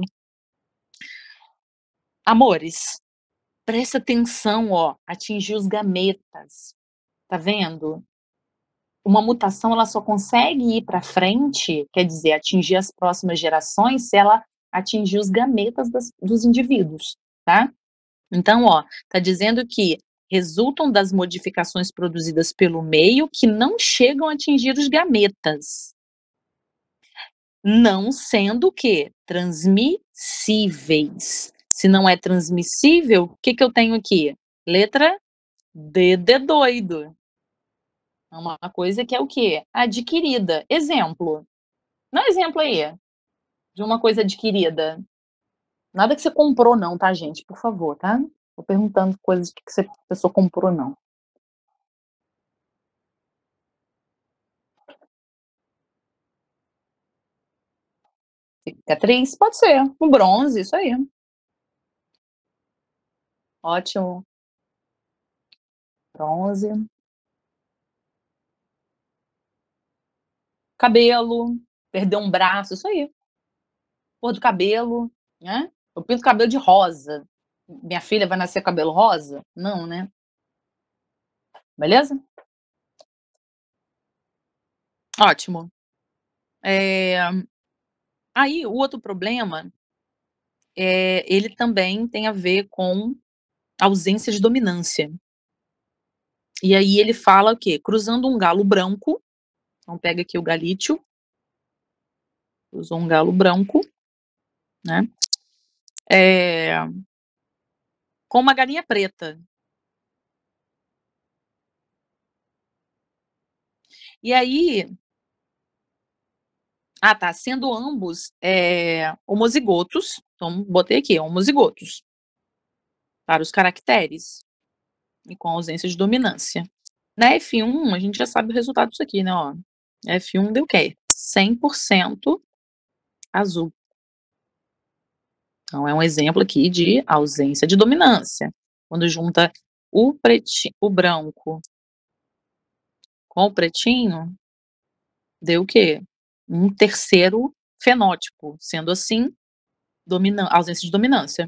Amores, presta atenção, ó, atingir os gametas, tá vendo? Uma mutação, ela só consegue ir para frente, quer dizer, atingir as próximas gerações, se ela atingir os gametas das dos indivíduos, tá. Então, ó, tá dizendo que resultam das modificações produzidas pelo meio, que não chegam a atingir os gametas. Não sendo o quê? Transmissíveis. Se não é transmissível, o que que eu tenho aqui? Letra D de doido. É uma coisa que é o quê? Adquirida. Exemplo. Dá um exemplo aí, de uma coisa adquirida. Nada que você comprou não, tá, gente? Por favor, tá? Tô perguntando coisas que você, a pessoa comprou, não. Cicatriz? Pode ser. Um bronze, isso aí. Ótimo. Bronze. Cabelo. Perder um braço, isso aí. Cor do cabelo, né? Eu pinto o cabelo de rosa. Minha filha vai nascer com cabelo rosa? Não, né? Beleza? Ótimo. É... Aí, o outro problema, é, ele também tem a ver com ausência de dominância. E aí ele fala o quê? Cruzando um galo branco, então pega aqui o galítio, cruzou um galo branco, né? É... Com uma galinha preta. E aí... Ah, tá, sendo ambos é, homozigotos, então botei aqui, homozigotos, para os caracteres, e com ausência de dominância. Na F um, a gente já sabe o resultado disso aqui, né, ó. F um deu o quê? cem por cento azul. Então, é um exemplo aqui de ausência de dominância. Quando junta o pretinho, o branco com o pretinho, deu o quê? Um terceiro fenótipo, sendo assim, domina- ausência de dominância.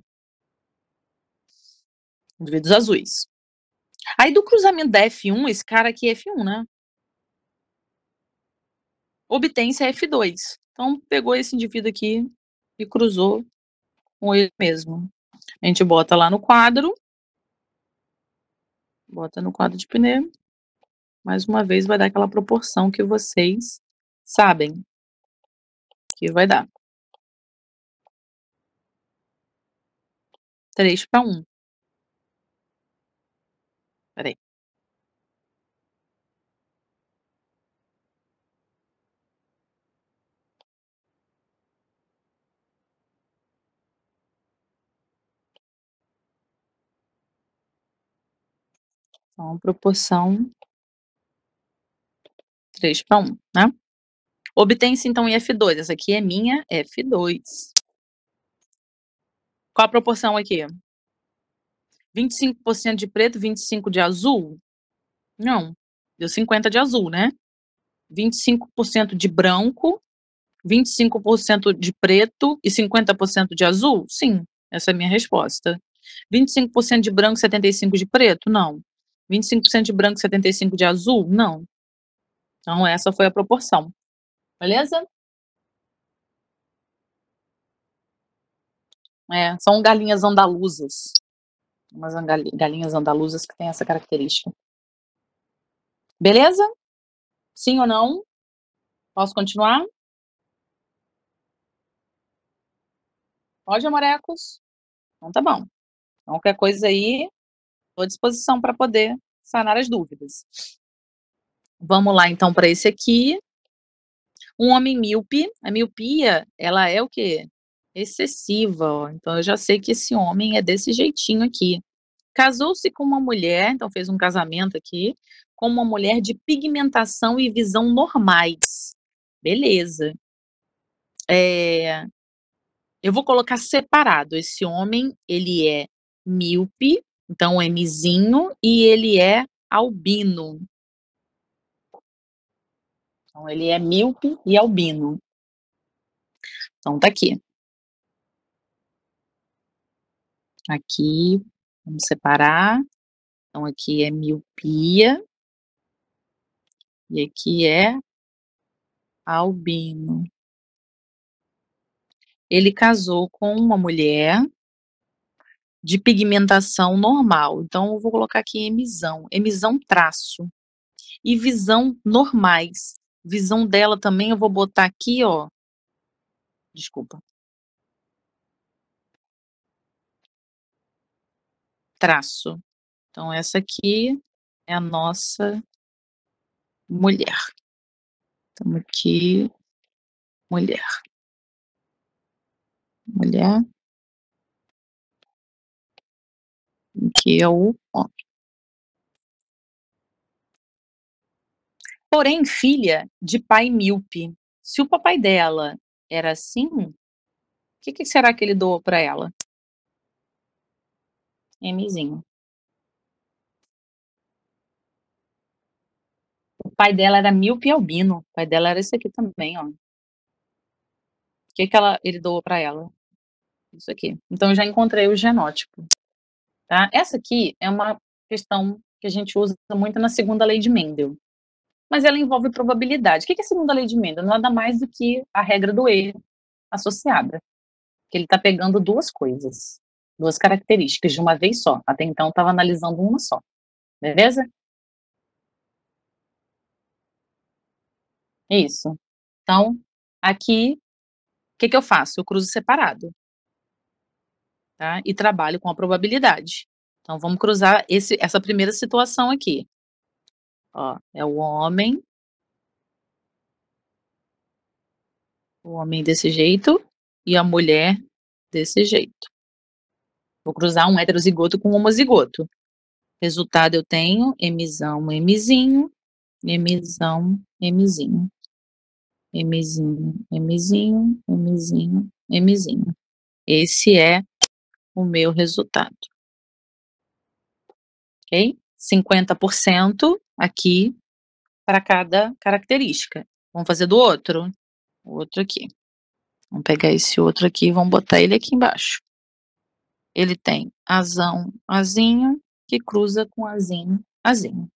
Indivíduos azuis. Aí do cruzamento da F um, esse cara aqui é F um, né? Obtém-se a F dois. Então, pegou esse indivíduo aqui e cruzou com ele mesmo. A gente bota lá no quadro. Bota no quadro de Pinel. Mais uma vez, vai dar aquela proporção que vocês sabem que vai dar. três para um. Espera aí. Então, proporção três para um, né? Obtém-se, então, em F dois. Essa aqui é minha F dois. Qual a proporção aqui? vinte e cinco por cento de preto, vinte e cinco por cento de azul? Não. Deu cinquenta de azul, né? vinte e cinco por cento de branco, vinte e cinco por cento de preto e cinquenta por cento de azul? Sim, essa é a minha resposta. vinte e cinco por cento de branco e setenta e cinco por cento de preto? Não. vinte e cinco por cento de branco e setenta e cinco por cento de azul? Não. Então, essa foi a proporção. Beleza? É, são galinhas andaluzas. Umas galinhas andaluzas que têm essa característica. Beleza? Sim ou não? Posso continuar? Pode, amorecos? Então tá bom. Então, qualquer coisa aí, estou à disposição para poder sanar as dúvidas. Vamos lá, então, para esse aqui. Um homem míope. A miopia, ela é o quê? Excessiva, ó. Então, eu já sei que esse homem é desse jeitinho aqui. Casou-se com uma mulher, então fez um casamento aqui, com uma mulher de pigmentação e visão normais. Beleza. É, eu vou colocar separado. Esse homem, ele é míope, então é mizinho, e ele é albino. Então, ele é míope e albino. Então, tá aqui. Aqui, vamos separar. Então, aqui é miopia. E aqui é albino. Ele casou com uma mulher de pigmentação normal. Então, eu vou colocar aqui emisão. Emisão traço. E visão normais. Visão dela também eu vou botar aqui, ó. Desculpa. Traço. Então, essa aqui é a nossa mulher. Estamos aqui. Mulher. Mulher. Que é o homem. Porém, filha de pai míope. Se o papai dela era assim, o que, que será que ele doou para ela? Mzinho. O pai dela era míope e albino. O pai dela era esse aqui também, ó. O que, que ela, ele doou para ela? Isso aqui. Então, eu já encontrei o genótipo. Tá? Essa aqui é uma questão que a gente usa muito na segunda lei de Mendel. Mas ela envolve probabilidade. O que é a segunda lei de Mendel? Nada mais do que a regra do E associada. Que ele está pegando duas coisas, duas características de uma vez só. Até então, estava analisando uma só. Beleza? Isso. Então, aqui, o que, que eu faço? Eu cruzo separado. Tá? E trabalho com a probabilidade. Então, vamos cruzar esse, essa primeira situação aqui. Ó, é o homem. O homem desse jeito e a mulher desse jeito. Vou cruzar um heterozigoto com um homozigoto. Resultado, eu tenho emisão, Mzinho, emisão, Mzinho. Mzinho, Mzinho, Mzinho, Mzinho. Esse é o meu resultado. Ok? cinquenta por cento aqui para cada característica. Vamos fazer do outro? O outro aqui. Vamos pegar esse outro aqui e vamos botar ele aqui embaixo. Ele tem azão, azinho, que cruza com azinho, azinho.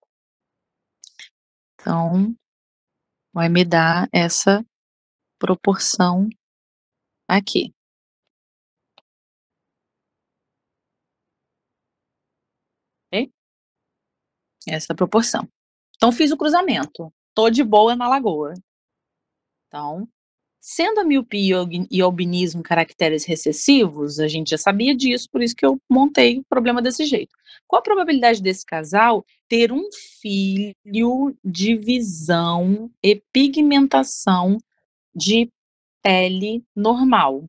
Então, vai me dar essa proporção aqui. Ok? Essa proporção. Então, fiz o cruzamento. Tô de boa na lagoa. Então, sendo a miopia e o albinismo caracteres recessivos, a gente já sabia disso, por isso que eu montei o problema desse jeito. Qual a probabilidade desse casal ter um filho de visão e pigmentação de pele normal?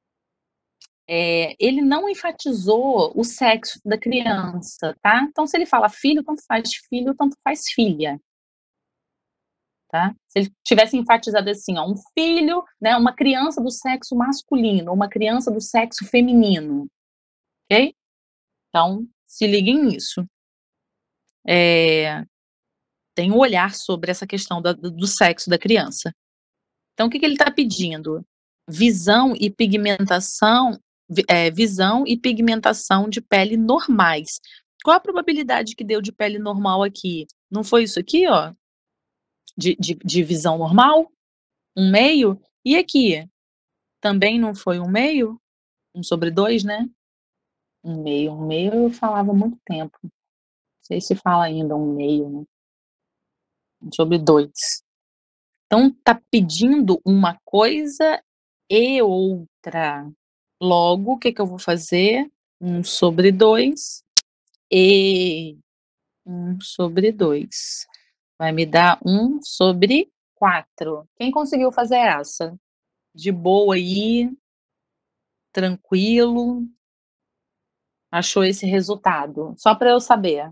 É, ele não enfatizou o sexo da criança, tá? Então, se ele fala filho, tanto faz filho, tanto faz filha. Tá? Se ele tivesse enfatizado assim, ó, um filho, né, uma criança do sexo masculino, uma criança do sexo feminino, ok? Então, se liguem nisso. É, tem um olhar sobre essa questão da, do sexo da criança. Então, o que, que ele está pedindo? Visão e pigmentação, é, visão e pigmentação de pele normais. Qual a probabilidade que deu de pele normal aqui? Não foi isso aqui, ó? De, de, de visão normal? Um meio? E aqui? Também não foi um meio? Um sobre dois, né? Um meio. Um meio eu falava há muito tempo. Não sei se fala ainda um meio, né? Um sobre dois. Então, tá pedindo uma coisa e outra. Logo, o que que eu vou fazer? Um sobre dois e um sobre dois. Vai me dar um sobre quatro. Quem conseguiu fazer essa? De boa aí, tranquilo. Achou esse resultado? Só para eu saber.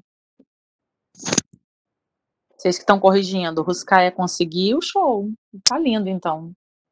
Vocês que estão corrigindo, Ruscaia conseguiu, show. Tá lindo, então.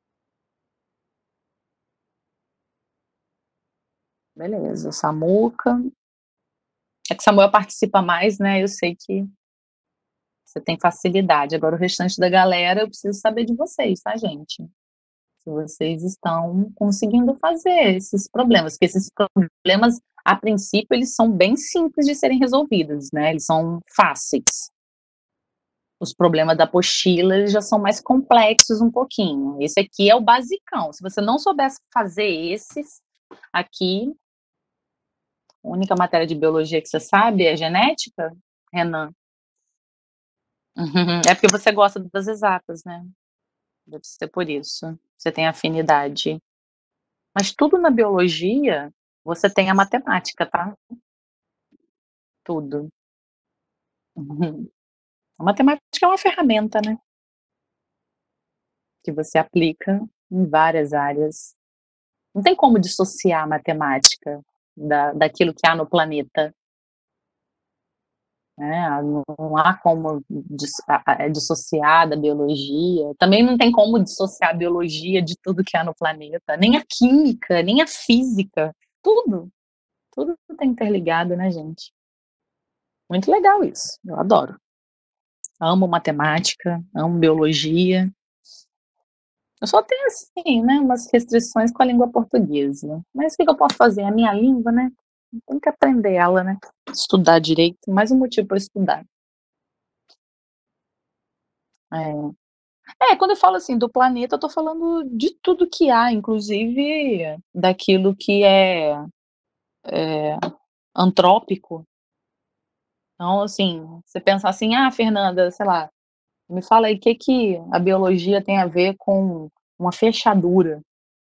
Beleza, Samuca. É que Samuel participa mais, né? Eu sei que você tem facilidade. Agora, o restante da galera, eu preciso saber de vocês, tá, gente? Se vocês estão conseguindo fazer esses problemas. Porque esses problemas, a princípio, eles são bem simples de serem resolvidos, né? Eles são fáceis. Os problemas da apostila, eles já são mais complexos um pouquinho. Esse aqui é o basicão. Se você não soubesse fazer esses aqui, a única matéria de biologia que você sabe é genética, Renan? Uhum. É porque você gosta das exatas, né? Deve ser por isso. Você tem afinidade. Mas tudo na biologia, você tem a matemática, tá? Tudo. Uhum. A matemática é uma ferramenta, né? Que você aplica em várias áreas. Não tem como dissociar a matemática da, daquilo que há no planeta. Né? Não há como dissociar da biologia. Também não tem como dissociar a biologia de tudo que há no planeta. Nem a química, nem a física. Tudo. Tudo está interligado, né, gente? Muito legal isso. Eu adoro. Amo matemática, amo biologia. Eu só tenho, assim, né, umas restrições com a língua portuguesa. Mas o que eu posso fazer? É a minha língua, né? Tem que aprender ela, né? Estudar direito. Mais um motivo para estudar. É. É, quando eu falo assim do planeta, eu tô falando de tudo que há, inclusive daquilo que é, é antrópico. Então, assim, você pensar assim, ah, Fernanda, sei lá, me fala aí o que, que a biologia tem a ver com uma fechadura.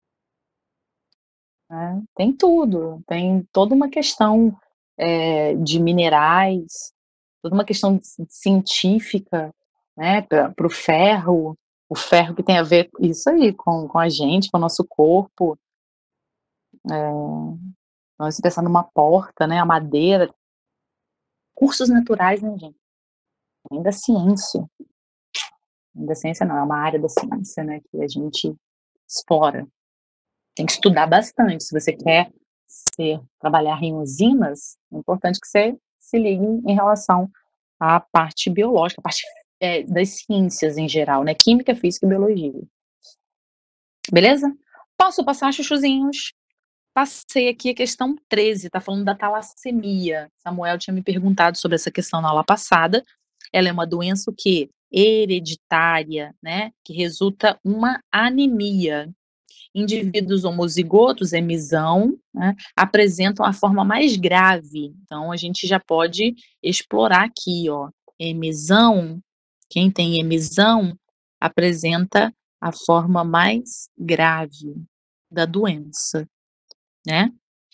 Né? Tem tudo, tem toda uma questão é, de minerais, toda uma questão científica, né, para o ferro, o ferro que tem a ver isso aí, com, com a gente, com o nosso corpo. É, nós pensar numa porta, né, a madeira, cursos naturais, né, gente? Ainda ciência. Ainda ciência não, é uma área da ciência, né, que a gente explora. Tem que estudar bastante. Se você quer ser, trabalhar em usinas, é importante que você se ligue em relação à parte biológica, a parte é, das ciências em geral, né? Química, física e biologia. Beleza? Posso passar, chuchuzinhos? Passei aqui a questão treze, tá falando da talassemia. Samuel tinha me perguntado sobre essa questão na aula passada. Ela é uma doença o quê? Hereditária, né? Que resulta uma anemia. Indivíduos homozigotos, emisão, né, apresentam a forma mais grave. Então, a gente já pode explorar aqui, ó. Emisão, quem tem emisão, apresenta a forma mais grave da doença, né?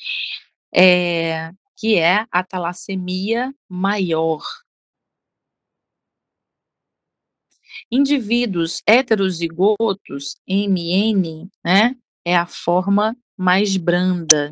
É, que é a talassemia maior. Indivíduos heterozigotos, M N, né, é a forma mais branda,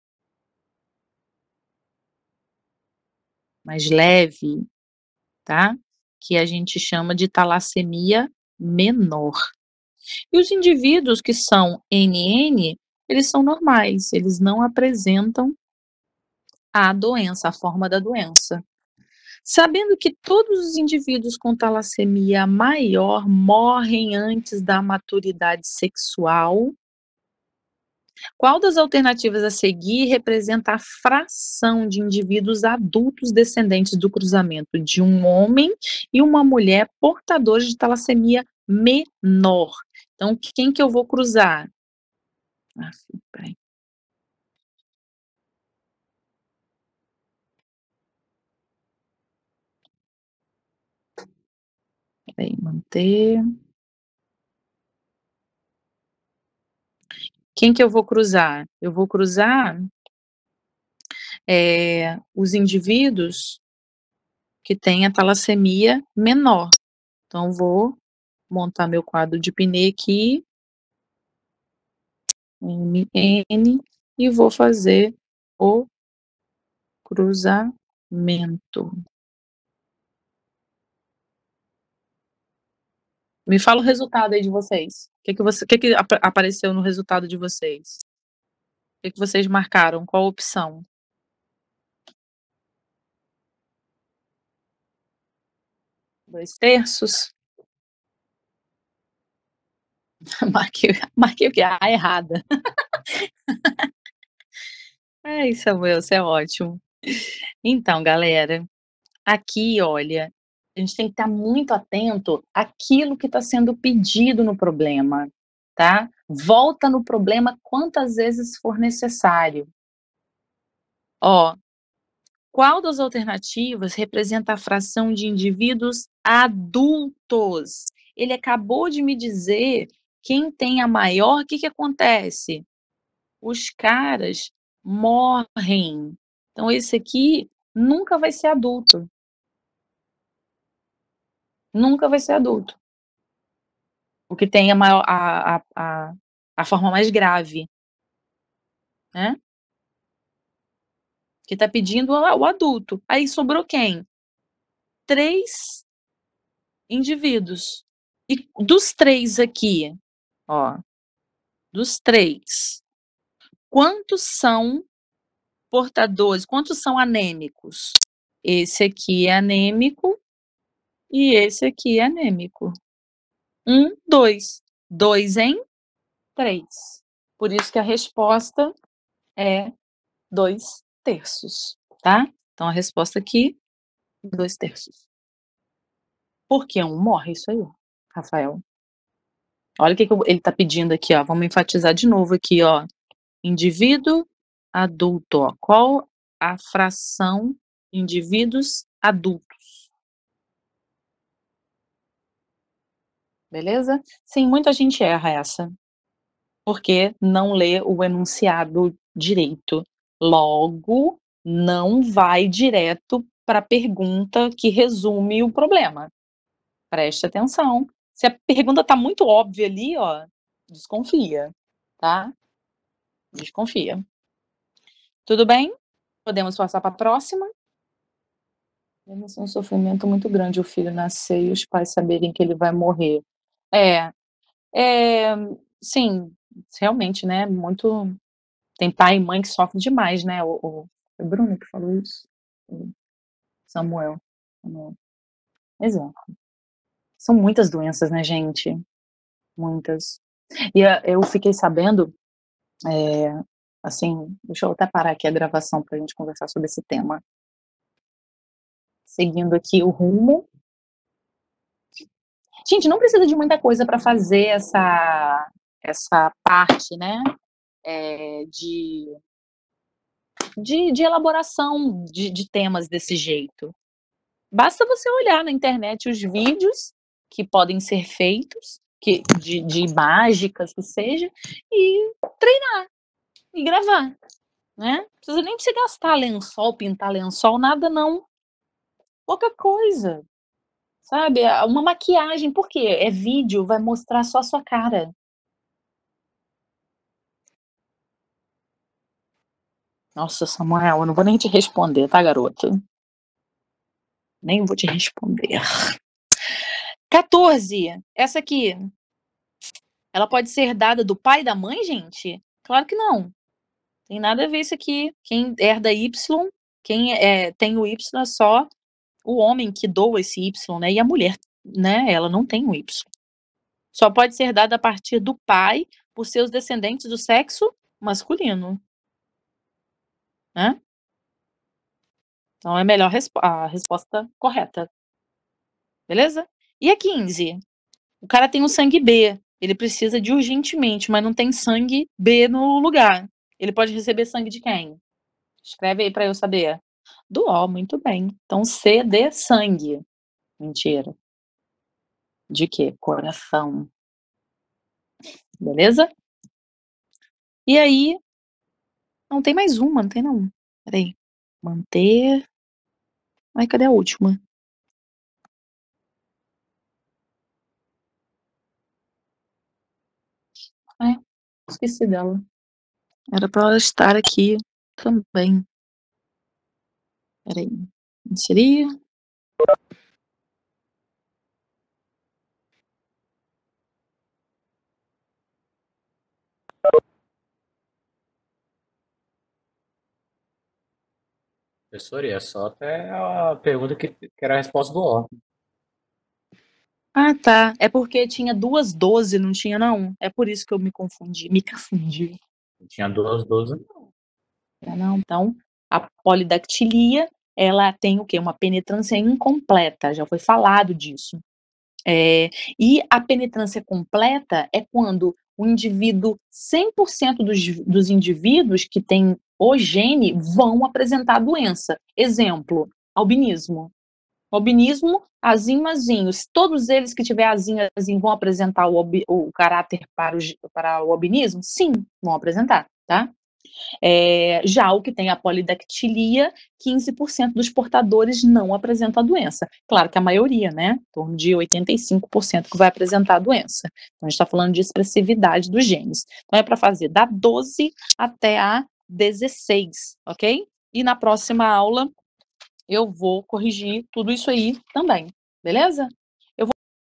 mais leve, tá? Que a gente chama de talassemia menor. E os indivíduos que são N N, eles são normais, eles não apresentam a doença, a forma da doença. Sabendo que todos os indivíduos com talassemia maior morrem antes da maturidade sexual, qual das alternativas a seguir representa a fração de indivíduos adultos descendentes do cruzamento de um homem e uma mulher portadores de talassemia menor? Então, quem que eu vou cruzar? Ah, peraí. Peraí, manter. Quem que eu vou cruzar? Eu vou cruzar é, os indivíduos que têm a talassemia menor. Então, vou montar meu quadro de Pinot aqui, M N, e vou fazer o cruzamento. Me fala o resultado aí de vocês. O que que, você, que, que ap apareceu no resultado de vocês? O que, que vocês marcaram? Qual a opção? Dois terços? marquei, marquei o quê? A errada. Ai, Samuel, você é ótimo. Então, galera, aqui, olha, a gente tem que estar muito atento àquilo que está sendo pedido no problema, tá? Volta no problema quantas vezes for necessário. Ó, qual das alternativas representa a fração de indivíduos adultos? Ele acabou de me dizer quem tem a maior, o que que acontece? Os caras morrem. Então, esse aqui nunca vai ser adulto. Nunca vai ser adulto. O que tem a, maior, a, a, a, a forma mais grave, né? Que está pedindo o adulto. Aí sobrou quem? Três indivíduos. E dos três aqui, ó, dos três, quantos são portadores, quantos são anêmicos? Esse aqui é anêmico e esse aqui é anêmico. Um, dois. Dois em três. Por isso que a resposta é dois terços, tá? Então, a resposta aqui, dois terços. Por que um morre? Isso aí, Rafael. Olha o que, que ele está pedindo aqui, ó. Vamos enfatizar de novo aqui, ó. Indivíduo adulto, ó. Qual a fração de indivíduos adultos? Beleza? Sim, muita gente erra essa. Porque não lê o enunciado direito. Logo, não vai direto para a pergunta que resume o problema. Preste atenção. Se a pergunta está muito óbvia ali, ó, desconfia, tá? Desconfia. Tudo bem? Podemos passar para a próxima? Temos um sofrimento muito grande o filho nascer e os pais saberem que ele vai morrer. É, é sim, realmente, né? Muito. Tem pai e mãe que sofrem demais, né? O, o, o Bruno que falou isso. O Samuel. Samuel. Exato. São muitas doenças, né, gente? Muitas. E eu fiquei sabendo, é, assim, deixa eu até parar aqui a gravação para a gente conversar sobre esse tema. Seguindo aqui o rumo. Gente, não precisa de muita coisa para fazer essa, essa parte, né? É, de, de, de elaboração de, de temas desse jeito. Basta você olhar na internet os vídeos que podem ser feitos, que, de, de mágicas que seja, e treinar, e gravar, né? Não precisa nem de se gastar lençol, pintar lençol, nada não. Pouca coisa, sabe? Uma maquiagem, por quê? É vídeo, vai mostrar só a sua cara. Nossa, Samuel, eu não vou nem te responder, tá, garoto? Nem vou te responder. quatorze. Essa aqui. Ela pode ser dada do pai e da mãe, gente? Claro que não. Tem nada a ver isso aqui. Quem herda Y, quem é, tem o Y é só o homem que doa esse Y, né, e a mulher, né, ela não tem um Y. Só pode ser dado a partir do pai por seus descendentes do sexo masculino. Né? Então é melhor resp a resposta correta. Beleza? E a quinze? O cara tem um sangue B, ele precisa de urgentemente, mas não tem sangue B no lugar. Ele pode receber sangue de quem? Escreve aí para eu saber. Do O, muito bem. Então C de sangue. Mentira. De quê? Coração. Beleza? E aí, não tem mais uma, não tem não. Peraí. Manter. Ai, cadê a última? Ai, esqueci dela. Era para ela estar aqui também. Peraí. Inserir. Professor, e é só até a pergunta que, que era a resposta do O. Ah, tá. É porque tinha duas doze, não tinha não? É por isso que eu me confundi, me confundi. Tinha duas doze. É, não, então, a polidactilia, ela tem o quê? Uma penetrância incompleta, já foi falado disso. É, e a penetrância completa é quando o indivíduo, cem por cento dos, dos indivíduos que têm o gene vão apresentar a doença. Exemplo, albinismo. Albinismo, azinho, todos eles que tiver azinho, azinho vão apresentar o, o caráter para o, para o albinismo? Sim, vão apresentar, tá? É, já o que tem a polidactilia, quinze por cento dos portadores não apresentam a doença. Claro que a maioria, né? Em torno de oitenta e cinco por cento que vai apresentar a doença. Então, a gente está falando de expressividade dos genes. Então, é para fazer da doze até a dezesseis, ok? E na próxima aula, eu vou corrigir tudo isso aí também, beleza?